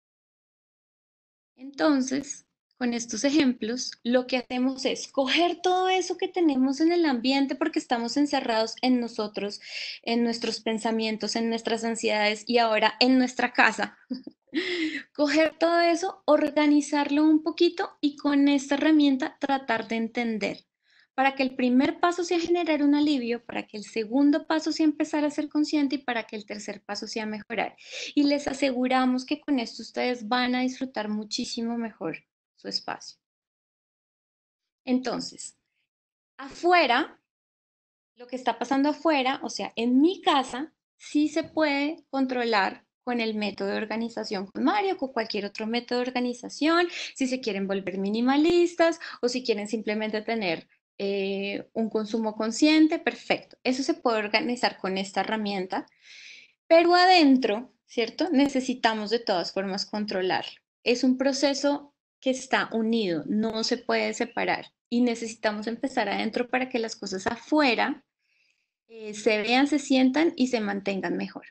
Entonces, con estos ejemplos, lo que hacemos es coger todo eso que tenemos en el ambiente porque estamos encerrados en nosotros, en nuestros pensamientos, en nuestras ansiedades y ahora en nuestra casa. Coger todo eso, organizarlo un poquito y con esta herramienta tratar de entender. Para que el primer paso sea generar un alivio, para que el segundo paso sea empezar a ser consciente y para que el tercer paso sea mejorar. Y les aseguramos que con esto ustedes van a disfrutar muchísimo mejor su espacio. Entonces, afuera, lo que está pasando afuera, o sea, en mi casa, sí se puede controlar con el método de organización con Mario, con cualquier otro método de organización, si se quieren volver minimalistas o si quieren simplemente tener eh, un consumo consciente, perfecto. Eso se puede organizar con esta herramienta, pero adentro, ¿cierto? Necesitamos de todas formas controlarlo. Es un proceso que está unido, no se puede separar y necesitamos empezar adentro para que las cosas afuera eh, se vean, se sientan y se mantengan mejor.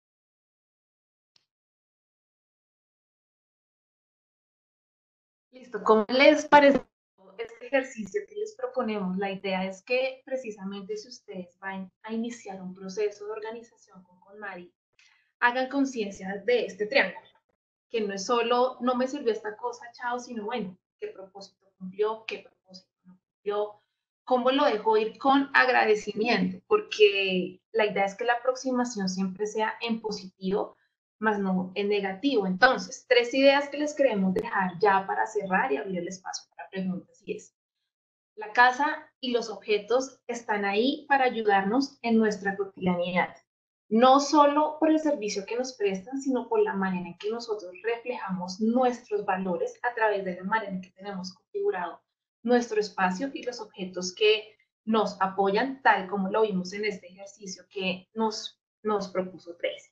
Listo, ¿cómo les parece este ejercicio que les proponemos? La idea es que precisamente si ustedes van a iniciar un proceso de organización con KonMari, hagan conciencia de este triángulo, que no es solo, no me sirvió esta cosa, chao, sino bueno, qué propósito cumplió, qué propósito no cumplió, cómo lo dejo ir con agradecimiento, porque la idea es que la aproximación siempre sea en positivo, más no en negativo. Entonces, tres ideas que les queremos dejar ya para cerrar y abrir el espacio para preguntas y es, la casa y los objetos están ahí para ayudarnos en nuestra cotidianidad. no solo por el servicio que nos prestan, sino por la manera en que nosotros reflejamos nuestros valores a través de la manera en que tenemos configurado nuestro espacio y los objetos que nos apoyan, tal como lo vimos en este ejercicio que nos, nos propuso Tracy.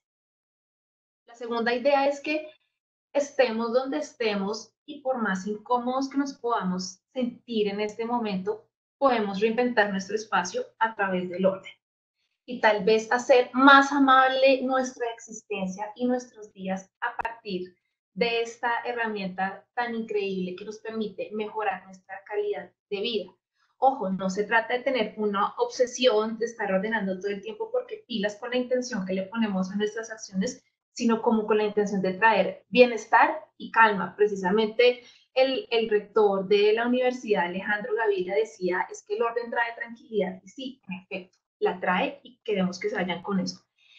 La segunda idea es que estemos donde estemos y por más incómodos que nos podamos sentir en este momento, podemos reinventar nuestro espacio a través del orden y tal vez hacer más amable nuestra existencia y nuestros días a partir de esta herramienta tan increíble que nos permite mejorar nuestra calidad de vida. Ojo, no se trata de tener una obsesión de estar ordenando todo el tiempo porque pilas con la intención que le ponemos a nuestras acciones, sino como con la intención de traer bienestar y calma. Precisamente el, el rector de la universidad, Alejandro Gaviria, decía, es que el orden trae tranquilidad. Y sí, en efecto, la trae y queremos que se vayan con eso.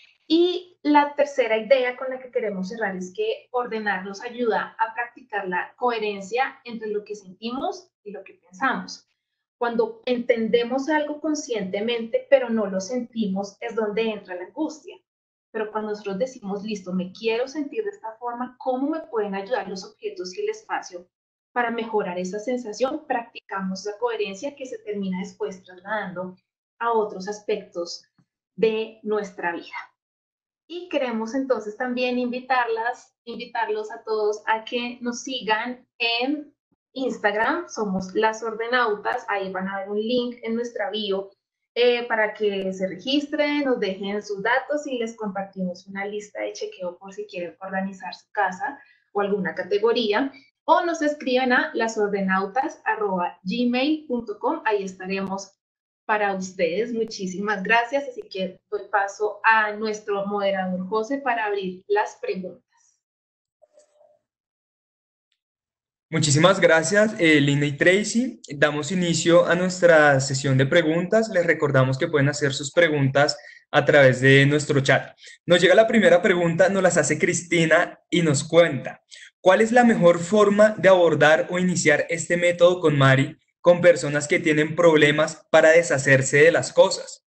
Y la tercera idea con la que queremos cerrar es que ordenar nos ayuda a practicar la coherencia entre lo que sentimos y lo que pensamos. Cuando entendemos algo conscientemente, pero no lo sentimos, es donde entra la angustia. Pero cuando nosotros decimos, listo, me quiero sentir de esta forma, ¿cómo me pueden ayudar los objetos y el espacio para mejorar esa sensación? Practicamos la coherencia que se termina después trasladando a otros aspectos de nuestra vida. Y queremos entonces también invitarlas, invitarlos a todos a que nos sigan en Instagram, somos Las Ordenautas, ahí van a ver un link en nuestra bio eh, para que se registren, nos dejen sus datos y les compartimos una lista de chequeo por si quieren organizar su casa o alguna categoría, o nos escriben a lasordenautas arroba gmail punto com, ahí estaremos para ustedes. Muchísimas gracias, así que doy paso a nuestro moderador José para abrir las preguntas. Muchísimas gracias, eh, Linda y Tracy. Damos inicio a nuestra sesión de preguntas. Les recordamos que pueden hacer sus preguntas a través de nuestro chat. Nos llega la primera pregunta, nos las hace Cristina y nos cuenta, ¿cuál es la mejor forma de abordar o iniciar este método con Mari con personas que tienen problemas para deshacerse de las cosas?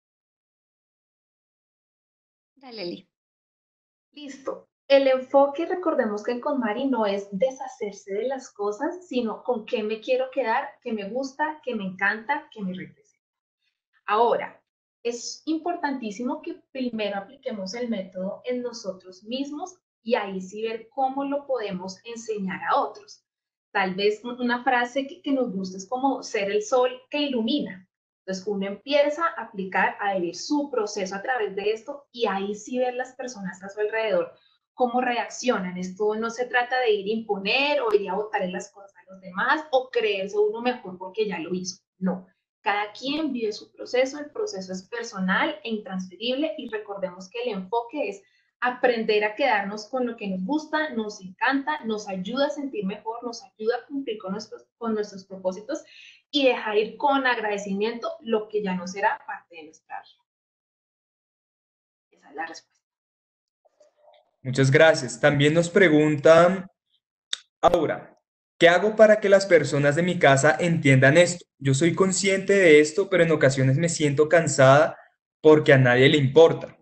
Dale, Li. Listo. El enfoque, recordemos que con Mari no es deshacerse de las cosas, sino con qué me quiero quedar, qué me gusta, qué me encanta, qué me representa. Ahora, es importantísimo que primero apliquemos el método en nosotros mismos y ahí sí ver cómo lo podemos enseñar a otros. Tal vez una frase que, que nos gusta es como ser el sol que ilumina. Entonces uno empieza a aplicar, a vivir su proceso a través de esto y ahí sí ver las personas a su alrededor cómo reaccionan. Esto no se trata de ir a imponer o ir a botarle las cosas a los demás o creerse uno mejor porque ya lo hizo. No, cada quien vive su proceso, el proceso es personal e intransferible y recordemos que el enfoque es aprender a quedarnos con lo que nos gusta, nos encanta, nos ayuda a sentir mejor, nos ayuda a cumplir con nuestros, con nuestros propósitos y dejar ir con agradecimiento lo que ya no será parte de nuestra vida. Esa es la respuesta. Muchas gracias. También nos pregunta Aura, ¿qué hago para que las personas de mi casa entiendan esto? Yo soy consciente de esto, pero en ocasiones me siento cansada porque a nadie le importa.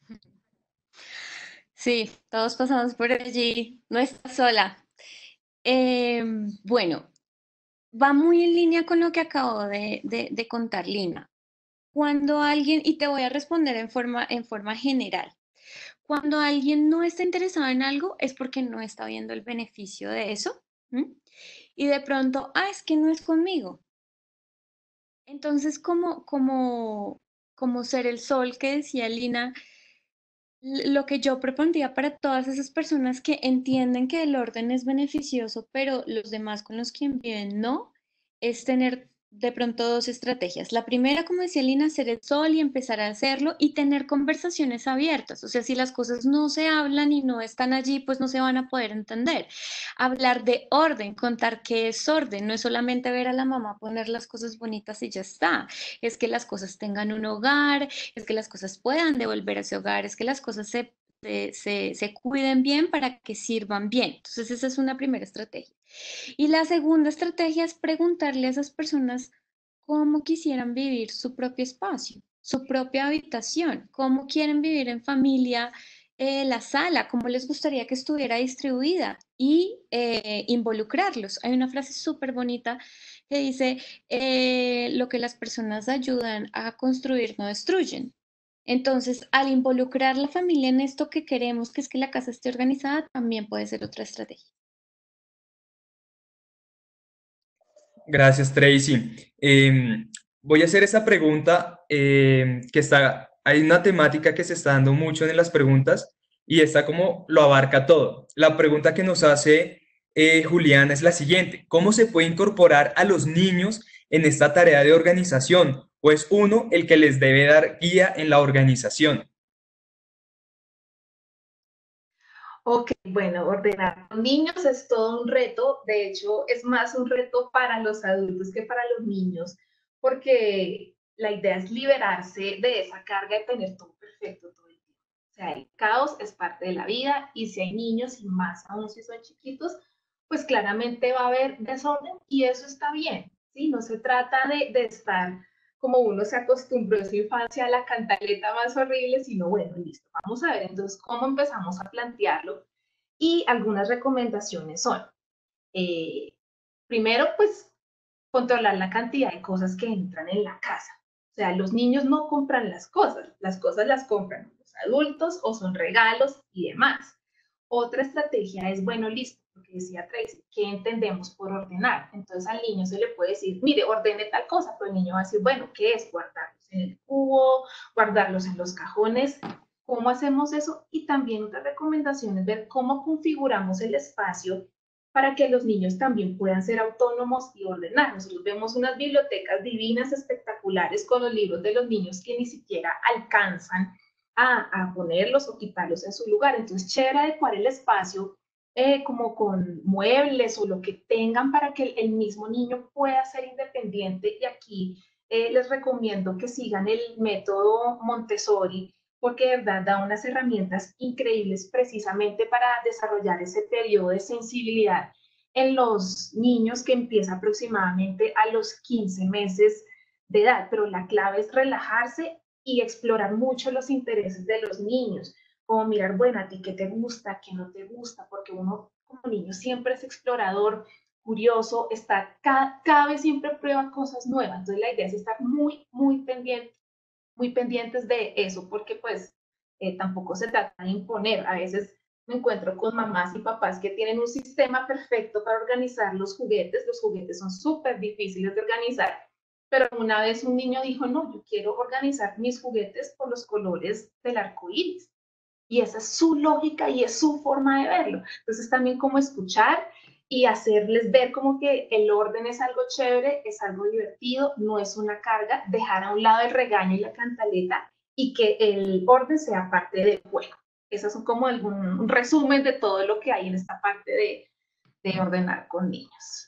Sí, todos pasamos por allí, no estás sola. Eh, bueno, va muy en línea con lo que acabo de, de, de contar, Lina. Cuando alguien, y te voy a responder en forma, en forma general, cuando alguien no está interesado en algo es porque no está viendo el beneficio de eso. ¿M? Y de pronto, ah, es que no es conmigo. Entonces, como, como, como ser el sol que decía Lina, l- lo que yo propondría para todas esas personas que entienden que el orden es beneficioso, pero los demás con los que viven no, es tener de pronto dos estrategias. La primera, como decía Lina, ser el sol y empezar a hacerlo y tener conversaciones abiertas. O sea, si las cosas no se hablan y no están allí, pues no se van a poder entender. Hablar de orden, contar qué es orden, no es solamente ver a la mamá poner las cosas bonitas y ya está. Es que las cosas tengan un hogar, es que las cosas puedan devolver a ese hogar, es que las cosas se, se, se, se cuiden bien para que sirvan bien. Entonces, esa es una primera estrategia. Y la segunda estrategia es preguntarle a esas personas cómo quisieran vivir su propio espacio. su propia habitación, cómo quieren vivir en familia, eh, la sala, cómo les gustaría que estuviera distribuida y eh, involucrarlos. Hay una frase súper bonita que dice, eh, lo que las personas ayudan a construir no destruyen. Entonces, al involucrar la familia en esto que queremos, que es que la casa esté organizada, también puede ser otra estrategia. Gracias, Tracy. Eh, voy a hacer esa pregunta eh, que está, hay una temática que se está dando mucho en las preguntas y está como lo abarca todo. La pregunta que nos hace eh, Juliana es la siguiente: ¿cómo se puede incorporar a los niños en esta tarea de organización? ¿O es uno el que les debe dar guía en la organización? Ok, bueno, ordenar con niños es todo un reto. De hecho, es más un reto para los adultos que para los niños, porque la idea es liberarse de esa carga de tener todo perfecto todo el tiempo. O sea, el caos es parte de la vida y si hay niños y más aún si son chiquitos, pues claramente va a haber desorden y eso está bien, ¿sí? No se trata de, de estar como uno se acostumbró en su infancia a la cantaleta más horrible, sino bueno, listo, vamos a ver entonces cómo empezamos a plantearlo y algunas recomendaciones son, eh, primero, pues controlar la cantidad de cosas que entran en la casa. O sea, los niños no compran las cosas, las cosas las compran los adultos o son regalos y demás. Otra estrategia es, bueno, listo, porque decía Tracy, ¿qué entendemos por ordenar? Entonces al niño se le puede decir, mire, ordene tal cosa, pero el niño va a decir, bueno, ¿qué es? Guardarlos en el cubo, guardarlos en los cajones. ¿Cómo hacemos eso? Y también otra recomendación es ver cómo configuramos el espacio para que los niños también puedan ser autónomos y ordenar. Nosotros vemos unas bibliotecas divinas, espectaculares, con los libros de los niños que ni siquiera alcanzan a, a ponerlos o quitarlos en su lugar. Entonces, chévere adecuar el espacio eh, como con muebles o lo que tengan para que el, el mismo niño pueda ser independiente. Y aquí eh, les recomiendo que sigan el método Montessori, porque de verdad da unas herramientas increíbles precisamente para desarrollar ese periodo de sensibilidad en los niños que empieza aproximadamente a los quince meses de edad. Pero la clave es relajarse y explorar mucho los intereses de los niños, como mirar, bueno, a ti qué te gusta, qué no te gusta, porque uno como niño siempre es explorador, curioso, está cada, cada vez siempre prueba cosas nuevas. Entonces la idea es estar muy, muy pendiente muy pendientes de eso, porque pues eh, tampoco se trata de imponer. A veces me encuentro con mamás y papás que tienen un sistema perfecto para organizar los juguetes. Los juguetes son súper difíciles de organizar, pero una vez un niño dijo, no, yo quiero organizar mis juguetes por los colores del arco iris. Y esa es su lógica y es su forma de verlo. Entonces también como escuchar y hacerles ver como que el orden es algo chévere, es algo divertido, no es una carga, dejar a un lado el regaño y la cantaleta y que el orden sea parte del juego. Esas son como algún un resumen de todo lo que hay en esta parte de, de ordenar con niños.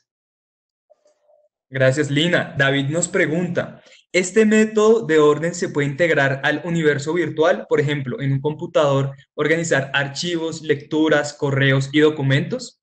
Gracias, Lina. David nos pregunta, ¿este método de orden se puede integrar al universo virtual? Por ejemplo, en un computador, organizar archivos, lecturas, correos y documentos.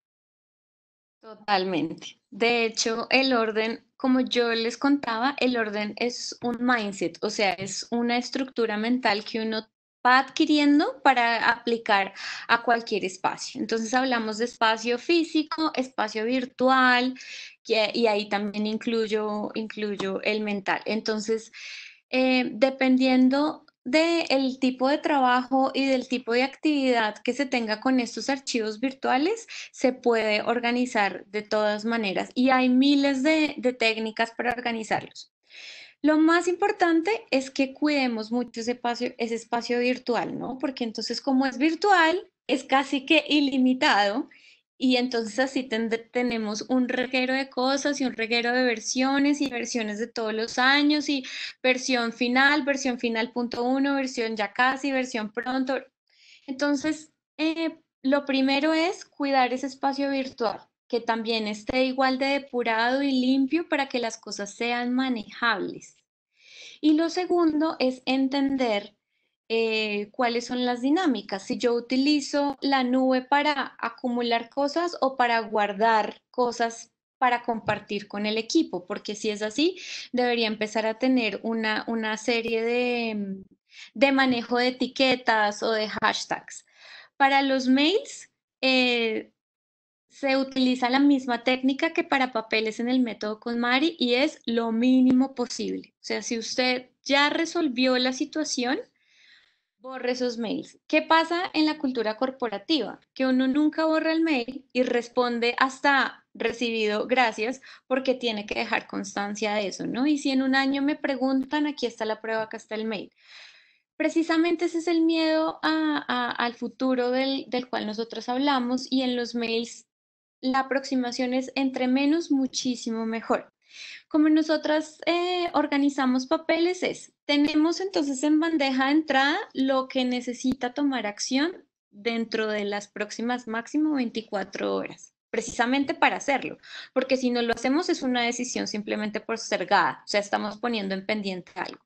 Totalmente. De hecho, el orden, como yo les contaba, el orden es un mindset, o sea, es una estructura mental que uno va adquiriendo para aplicar a cualquier espacio. Entonces hablamos de espacio físico, espacio virtual, que- y ahí también incluyo, incluyo el mental. Entonces, eh, dependiendo del tipo de trabajo y del tipo de actividad que se tenga con estos archivos virtuales, se puede organizar de todas maneras y hay miles de, de técnicas para organizarlos. Lo más importante es que cuidemos mucho ese espacio, ese espacio virtual, ¿no? Porque entonces como es virtual, es casi que ilimitado y entonces así tend- tenemos un reguero de cosas y un reguero de versiones y versiones de todos los años y versión final, versión final punto uno, versión ya casi, versión pronto. Entonces, eh, lo primero es cuidar ese espacio virtual, que también esté igual de depurado y limpio para que las cosas sean manejables. Y lo segundo es entender eh, cuáles son las dinámicas. Si yo utilizo la nube para acumular cosas o para guardar cosas para compartir con el equipo, porque si es así, debería empezar a tener una, una serie de, de manejo de etiquetas o de hashtags. Para los mails, eh, se utiliza la misma técnica que para papeles en el método KonMari y es lo mínimo posible. O sea, si usted ya resolvió la situación, borre esos mails. ¿Qué pasa en la cultura corporativa? Que uno nunca borra el mail y responde hasta recibido gracias porque tiene que dejar constancia de eso, ¿no? Y si en un año me preguntan, aquí está la prueba, acá está el mail. Precisamente ese es el miedo a- a- al futuro del, del cual nosotros hablamos y en los mails la aproximación es entre menos, muchísimo mejor. Como nosotras eh, organizamos papeles es, tenemos entonces en bandeja de entrada lo que necesita tomar acción dentro de las próximas máximo veinticuatro horas, precisamente para hacerlo, porque si no lo hacemos es una decisión simplemente postergada, o sea, estamos poniendo en pendiente algo.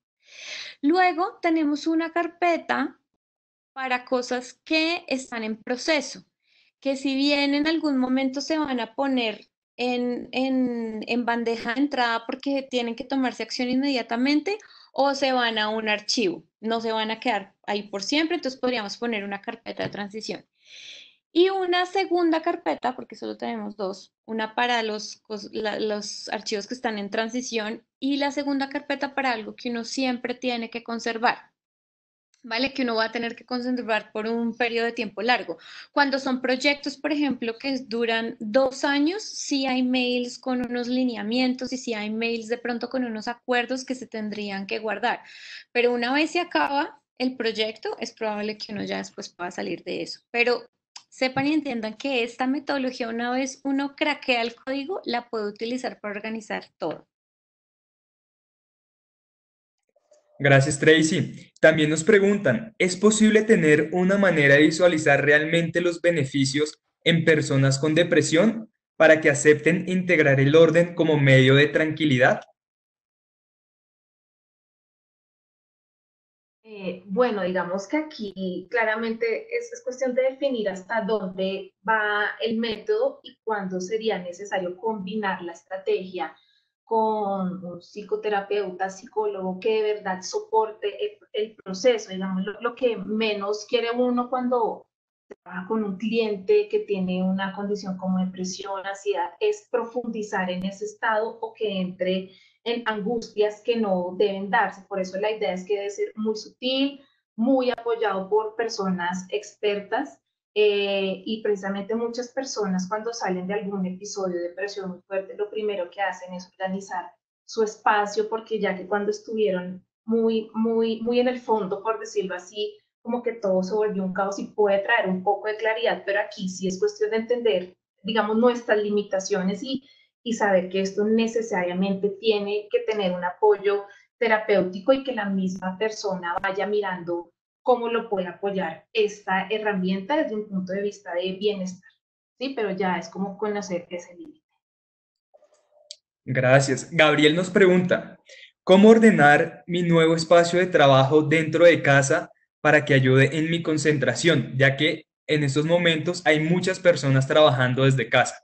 Luego tenemos una carpeta para cosas que están en proceso, que si bien en algún momento se van a poner en, en, en bandeja de entrada porque tienen que tomarse acción inmediatamente o se van a un archivo, no se van a quedar ahí por siempre, entonces podríamos poner una carpeta de transición. Y una segunda carpeta, porque solo tenemos dos, una para los, la, los archivos que están en transición y la segunda carpeta para algo que uno siempre tiene que conservar. ¿Vale? Que uno va a tener que conservar por un periodo de tiempo largo. Cuando son proyectos, por ejemplo, que duran dos años, sí hay mails con unos lineamientos y sí hay mails de pronto con unos acuerdos que se tendrían que guardar. Pero una vez se acaba el proyecto, es probable que uno ya después pueda salir de eso. Pero sepan y entiendan que esta metodología, una vez uno craquea el código, la puede utilizar para organizar todo. Gracias, Tracy. También nos preguntan, ¿es posible tener una manera de visualizar realmente los beneficios en personas con depresión para que acepten integrar el orden como medio de tranquilidad? Eh, bueno, digamos que aquí claramente es, es cuestión de definir hasta dónde va el método y cuándo sería necesario combinar la estrategia con un psicoterapeuta, psicólogo que de verdad soporte el, el proceso, digamos, lo, lo, que menos quiere uno cuando trabaja con un cliente que tiene una condición como depresión, ansiedad, es profundizar en ese estado o que entre en angustias que no deben darse. Por eso la idea es que debe ser muy sutil, muy apoyado por personas expertas eh, y precisamente muchas personas cuando salen de algún episodio de depresión muy fuerte, lo primero que hacen es organizar su espacio porque ya que cuando estuvieron muy, muy, muy en el fondo, por decirlo así, como que todo se volvió un caos y puede traer un poco de claridad, pero aquí sí es cuestión de entender, digamos, nuestras limitaciones y, y saber que esto necesariamente tiene que tener un apoyo terapéutico y que la misma persona vaya mirando cómo lo puede apoyar esta herramienta desde un punto de vista de bienestar, ¿sí? Pero ya es como conocer ese límite. Gracias. Gabriel nos pregunta, ¿cómo ordenar mi nuevo espacio de trabajo dentro de casa para que ayude en mi concentración, ya que en estos momentos hay muchas personas trabajando desde casa?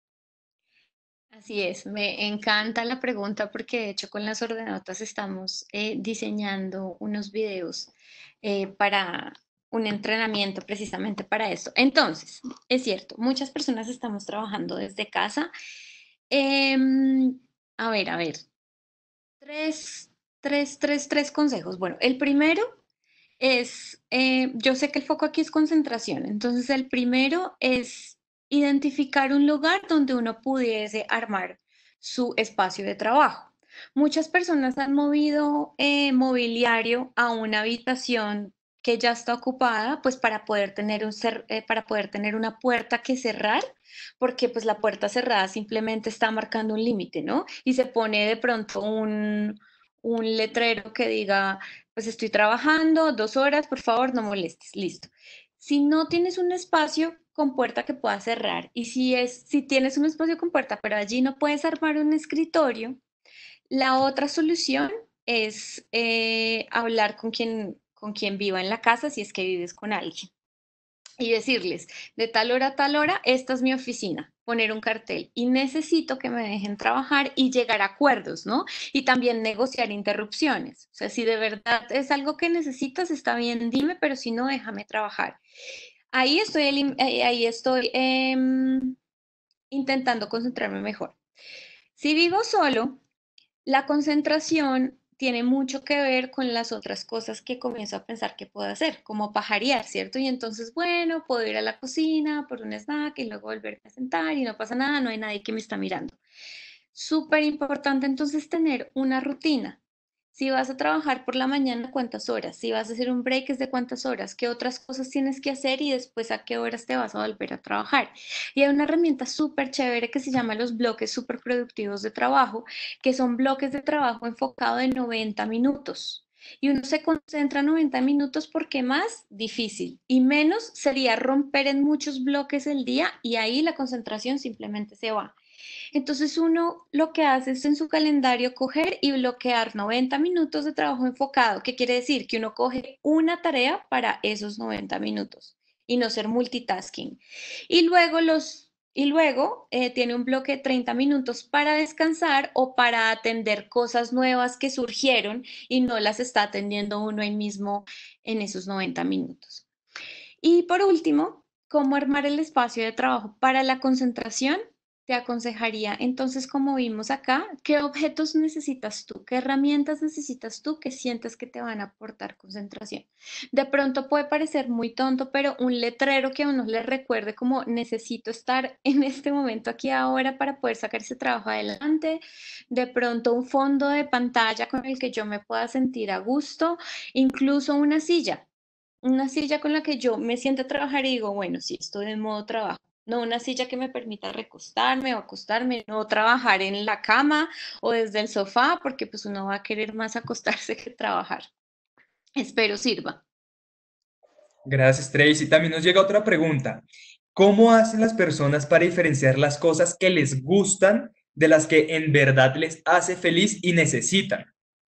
Así es, me encanta la pregunta porque de hecho con las ordenanotas estamos eh, diseñando unos videos eh, para un entrenamiento precisamente para eso. Entonces, es cierto, muchas personas estamos trabajando desde casa. Em, a ver, a ver, tres, tres, tres, tres consejos. Bueno, el primero es, eh, yo sé que el foco aquí es concentración, entonces el primero es identificar un lugar donde uno pudiese armar su espacio de trabajo. Muchas personas han movido eh, mobiliario a una habitación que ya está ocupada, pues para poder tener un cer- eh, para poder tener una puerta que cerrar, porque pues la puerta cerrada simplemente está marcando un límite, ¿no? Y se pone de pronto un, un letrero que diga pues estoy trabajando dos horas, por favor, no molestes, listo. Si no tienes un espacio con puerta que puedas cerrar y si es, si tienes un espacio con puerta, pero allí no puedes armar un escritorio, la otra solución es eh, hablar con quien, con quien viva en la casa si es que vives con alguien. y decirles, de tal hora a tal hora, esta es mi oficina, poner un cartel y necesito que me dejen trabajar y llegar a acuerdos, ¿no? Y también negociar interrupciones. O sea, si de verdad es algo que necesitas, está bien, dime, pero si no, déjame trabajar. Ahí estoy, elim- ahí ahí estoy em, intentando concentrarme mejor. Si vivo solo, la concentración tiene mucho que ver con las otras cosas que comienzo a pensar que puedo hacer, como pajarear, ¿cierto? Y entonces, bueno, puedo ir a la cocina por un snack y luego volverme a sentar y no pasa nada, no hay nadie que me está mirando. Súper importante entonces tener una rutina. Si vas a trabajar por la mañana, ¿cuántas horas? Si vas a hacer un break, ¿es de cuántas horas? ¿Qué otras cosas tienes que hacer y después a qué horas te vas a volver a trabajar? Y hay una herramienta súper chévere que se llama los bloques súper productivos de trabajo, que son bloques de trabajo enfocado de noventa minutos. Y uno se concentra noventa minutos porque más difícil y menos sería romper en muchos bloques el día y ahí la concentración simplemente se va. Entonces uno lo que hace es en su calendario coger y bloquear noventa minutos de trabajo enfocado, que quiere decir que uno coge una tarea para esos noventa minutos y no ser multitasking. Y luego los y luego eh, tiene un bloque de treinta minutos para descansar o para atender cosas nuevas que surgieron y no las está atendiendo uno ahí mismo en esos noventa minutos. Y por último, ¿cómo armar el espacio de trabajo para la concentración? Te aconsejaría, entonces, como vimos acá, ¿qué objetos necesitas tú? ¿Qué herramientas necesitas tú que sientes que te van a aportar concentración? De pronto puede parecer muy tonto, pero un letrero que a uno le recuerde como necesito estar en este momento aquí ahora para poder sacar ese trabajo adelante. De pronto un fondo de pantalla con el que yo me pueda sentir a gusto, incluso una silla una silla con la que yo me siento a trabajar y digo, bueno, sí, estoy en modo trabajo. No una silla que me permita recostarme o acostarme, no trabajar en la cama o desde el sofá, porque pues uno va a querer más acostarse que trabajar. Espero sirva. Gracias, Tracy. También nos llega otra pregunta. ¿Cómo hacen las personas para diferenciar las cosas que les gustan de las que en verdad les hace feliz y necesitan?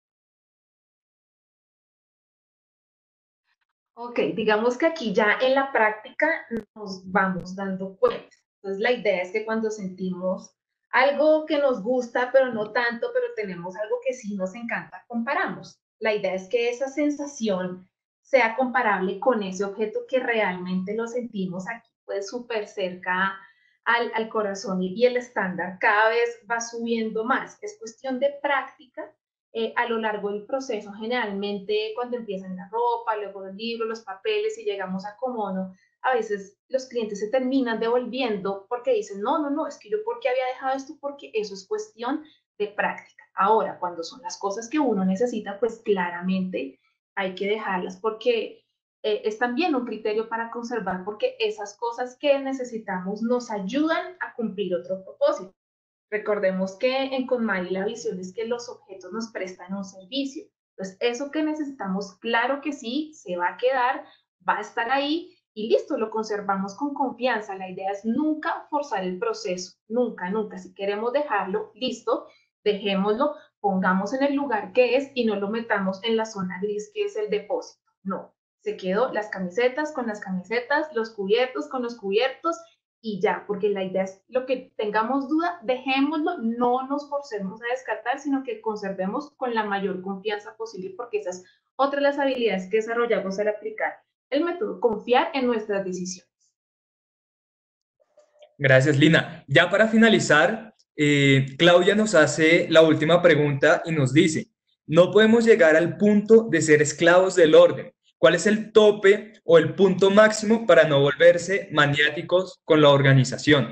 Ok, digamos que aquí ya en la práctica nos vamos dando cuenta. Entonces la idea es que cuando sentimos algo que nos gusta, pero no tanto, pero tenemos algo que sí nos encanta, comparamos. La idea es que esa sensación sea comparable con ese objeto que realmente lo sentimos aquí, pues súper cerca al, al corazón y, y el estándar cada vez va subiendo más. Es cuestión de práctica eh, a lo largo del proceso, generalmente cuando empiezan la ropa, luego los libros, los papeles y llegamos a Komodo, a veces los clientes se terminan devolviendo porque dicen, no, no, no, es que yo por qué había dejado esto, porque eso es cuestión de práctica. Ahora, cuando son las cosas que uno necesita, pues claramente hay que dejarlas porque eh, es también un criterio para conservar, porque esas cosas que necesitamos nos ayudan a cumplir otro propósito. Recordemos que en Conmari la visión es que los objetos nos prestan un servicio. Entonces, eso que necesitamos, claro que sí, se va a quedar, va a estar ahí y listo, lo conservamos con confianza. La idea es nunca forzar el proceso, nunca, nunca. Si queremos dejarlo, listo, dejémoslo, pongamos en el lugar que es y no lo metamos en la zona gris que es el depósito. No, se quedó las camisetas con las camisetas, los cubiertos con los cubiertos y ya, porque la idea es lo que tengamos duda, dejémoslo, no nos forcemos a descartar, sino que conservemos con la mayor confianza posible, porque esa es otra de las habilidades que desarrollamos al aplicar el método, confiar en nuestras decisiones. Gracias, Lina. Ya para finalizar, eh, Claudia nos hace la última pregunta y nos dice, no podemos llegar al punto de ser esclavos del orden. ¿Cuál es el tope o el punto máximo para no volverse maniáticos con la organización?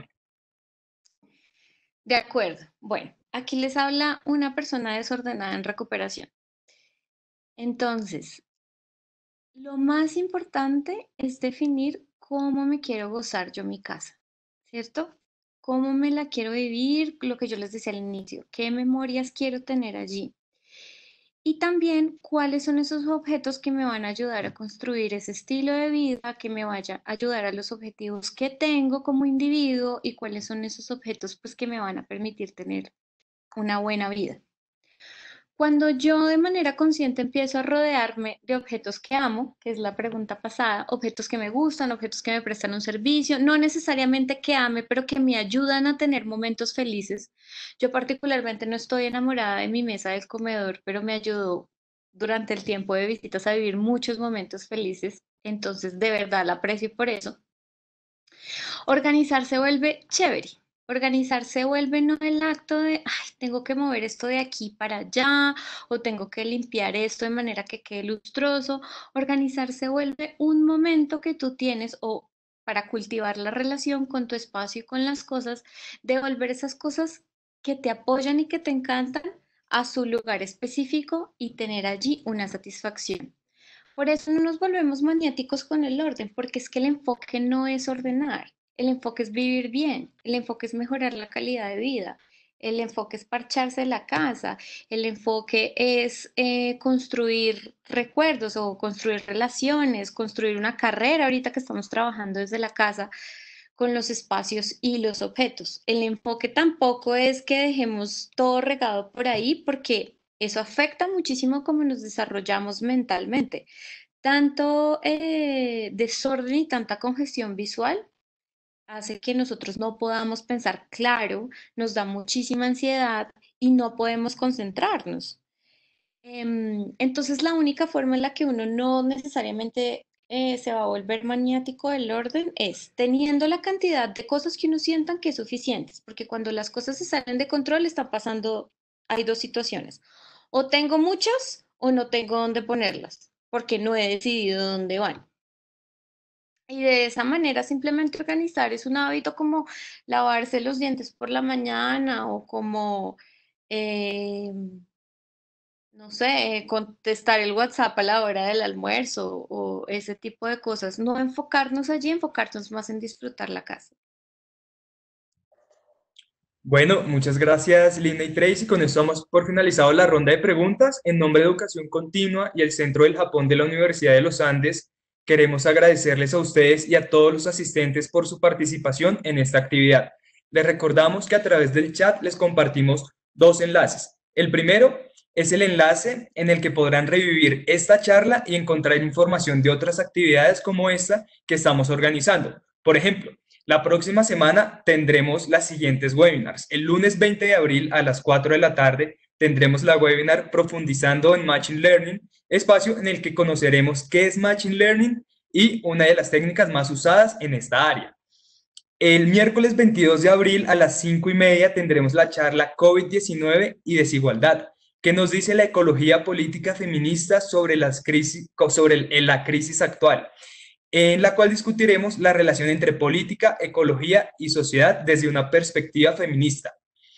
De acuerdo. Bueno, aquí les habla una persona desordenada en recuperación. Entonces, lo más importante es definir cómo me quiero gozar yo mi casa, ¿cierto? ¿Cómo me la quiero vivir? Lo que yo les decía al inicio, ¿qué memorias quiero tener allí? Y también cuáles son esos objetos que me van a ayudar a construir ese estilo de vida, que me vaya a ayudar a los objetivos que tengo como individuo y cuáles son esos objetos pues que me van a permitir tener una buena vida. Cuando yo de manera consciente empiezo a rodearme de objetos que amo, que es la pregunta pasada, objetos que me gustan, objetos que me prestan un servicio, no necesariamente que ame, pero que me ayudan a tener momentos felices. Yo particularmente no estoy enamorada de mi mesa del comedor, pero me ayudó durante el tiempo de visitas a vivir muchos momentos felices. Entonces, de verdad la aprecio por eso. Organizarse vuelve chévere. Organizarse vuelve no el acto de, ay, tengo que mover esto de aquí para allá o tengo que limpiar esto de manera que quede lustroso. Organizarse vuelve un momento que tú tienes o para cultivar la relación con tu espacio y con las cosas, devolver esas cosas que te apoyan y que te encantan a su lugar específico y tener allí una satisfacción. Por eso no nos volvemos maniáticos con el orden, porque es que el enfoque no es ordenar, el enfoque es vivir bien, el enfoque es mejorar la calidad de vida, el enfoque es parcharse la casa, el enfoque es eh, construir recuerdos o construir relaciones, construir una carrera ahorita que estamos trabajando desde la casa con los espacios y los objetos. El enfoque tampoco es que dejemos todo regado por ahí porque eso afecta muchísimo cómo nos desarrollamos mentalmente. Tanto eh, desorden y tanta congestión visual hace que nosotros no podamos pensar claro, nos da muchísima ansiedad y no podemos concentrarnos. Em, entonces, la única forma en la que uno no necesariamente eh, se va a volver maniático del orden es teniendo la cantidad de cosas que uno sientan que es suficientes, porque cuando las cosas se salen de control están pasando, hay dos situaciones, o tengo muchas o no tengo dónde ponerlas, porque no he decidido dónde van. Y de esa manera simplemente organizar es un hábito como lavarse los dientes por la mañana o como... em, no sé, eh, contestar el WhatsApp a la hora del almuerzo o ese tipo de cosas. No enfocarnos allí, enfocarnos más en disfrutar la casa. Bueno, muchas gracias, Lina y Tracy. Con esto damos por finalizado la ronda de preguntas. En nombre de Educación Continua y el Centro del Japón de la Universidad de los Andes, queremos agradecerles a ustedes y a todos los asistentes por su participación en esta actividad. Les recordamos que a través del chat les compartimos dos enlaces. El primero es el enlace en el que podrán revivir esta charla y encontrar información de otras actividades como esta que estamos organizando. Por ejemplo, la próxima semana tendremos las siguientes webinars. El lunes veinte de abril a las cuatro de la tarde tendremos la webinar Profundizando en Machine Learning, espacio en el que conoceremos qué es Machine Learning y una de las técnicas más usadas en esta área. El miércoles veintidós de abril a las cinco y media tendremos la charla COVID diecinueve y desigualdad, que nos dice la ecología política feminista sobre, las crisis, sobre el, la crisis actual, en la cual discutiremos la relación entre política, ecología y sociedad desde una perspectiva feminista.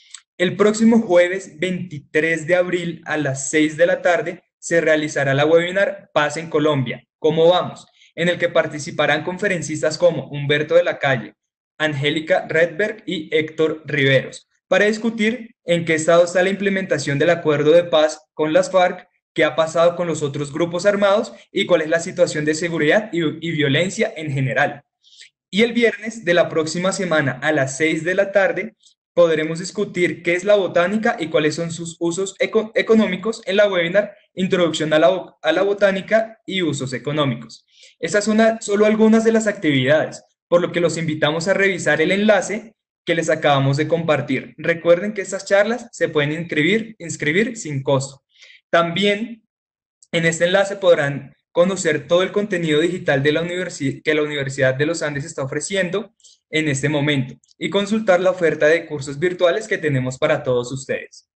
El próximo jueves veintitrés de abril a las seis de la tarde se realizará la webinar Paz en Colombia, ¿cómo vamos?, en el que participarán conferencistas como Humberto de la Calle, Angélica Redberg y Héctor Riveros, para discutir en qué estado está la implementación del acuerdo de paz con las FARC, qué ha pasado con los otros grupos armados y cuál es la situación de seguridad y, y violencia en general. Y el viernes de la próxima semana a las seis de la tarde podremos discutir qué es la botánica y cuáles son sus usos eco económicos en la webinar Introducción a la, a la botánica y usos económicos. Estas son una, solo algunas de las actividades, por lo que los invitamos a revisar el enlace que les acabamos de compartir. Recuerden que estas charlas se pueden inscribir, inscribir sin costo. También en este enlace podrán conocer todo el contenido digital de la universidad, que la Universidad de los Andes está ofreciendo en este momento y consultar la oferta de cursos virtuales que tenemos para todos ustedes.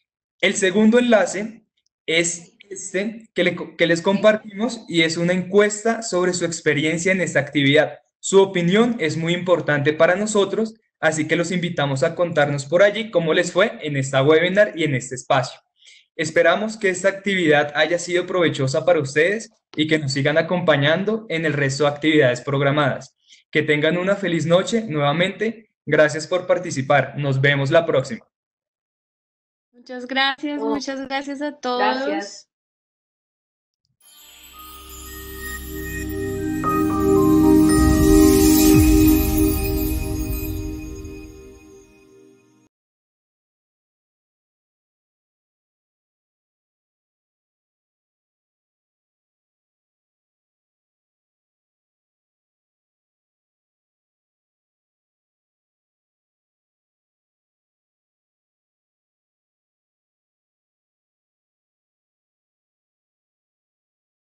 El segundo enlace es este que, le, que les compartimos y es una encuesta sobre su experiencia en esta actividad. Su opinión es muy importante para nosotros, así que los invitamos a contarnos por allí cómo les fue en esta webinar y en este espacio. Esperamos que esta actividad haya sido provechosa para ustedes y que nos sigan acompañando en el resto de actividades programadas. Que tengan una feliz noche nuevamente. Gracias por participar. Nos vemos la próxima. Muchas gracias, muchas gracias a todos. Gracias.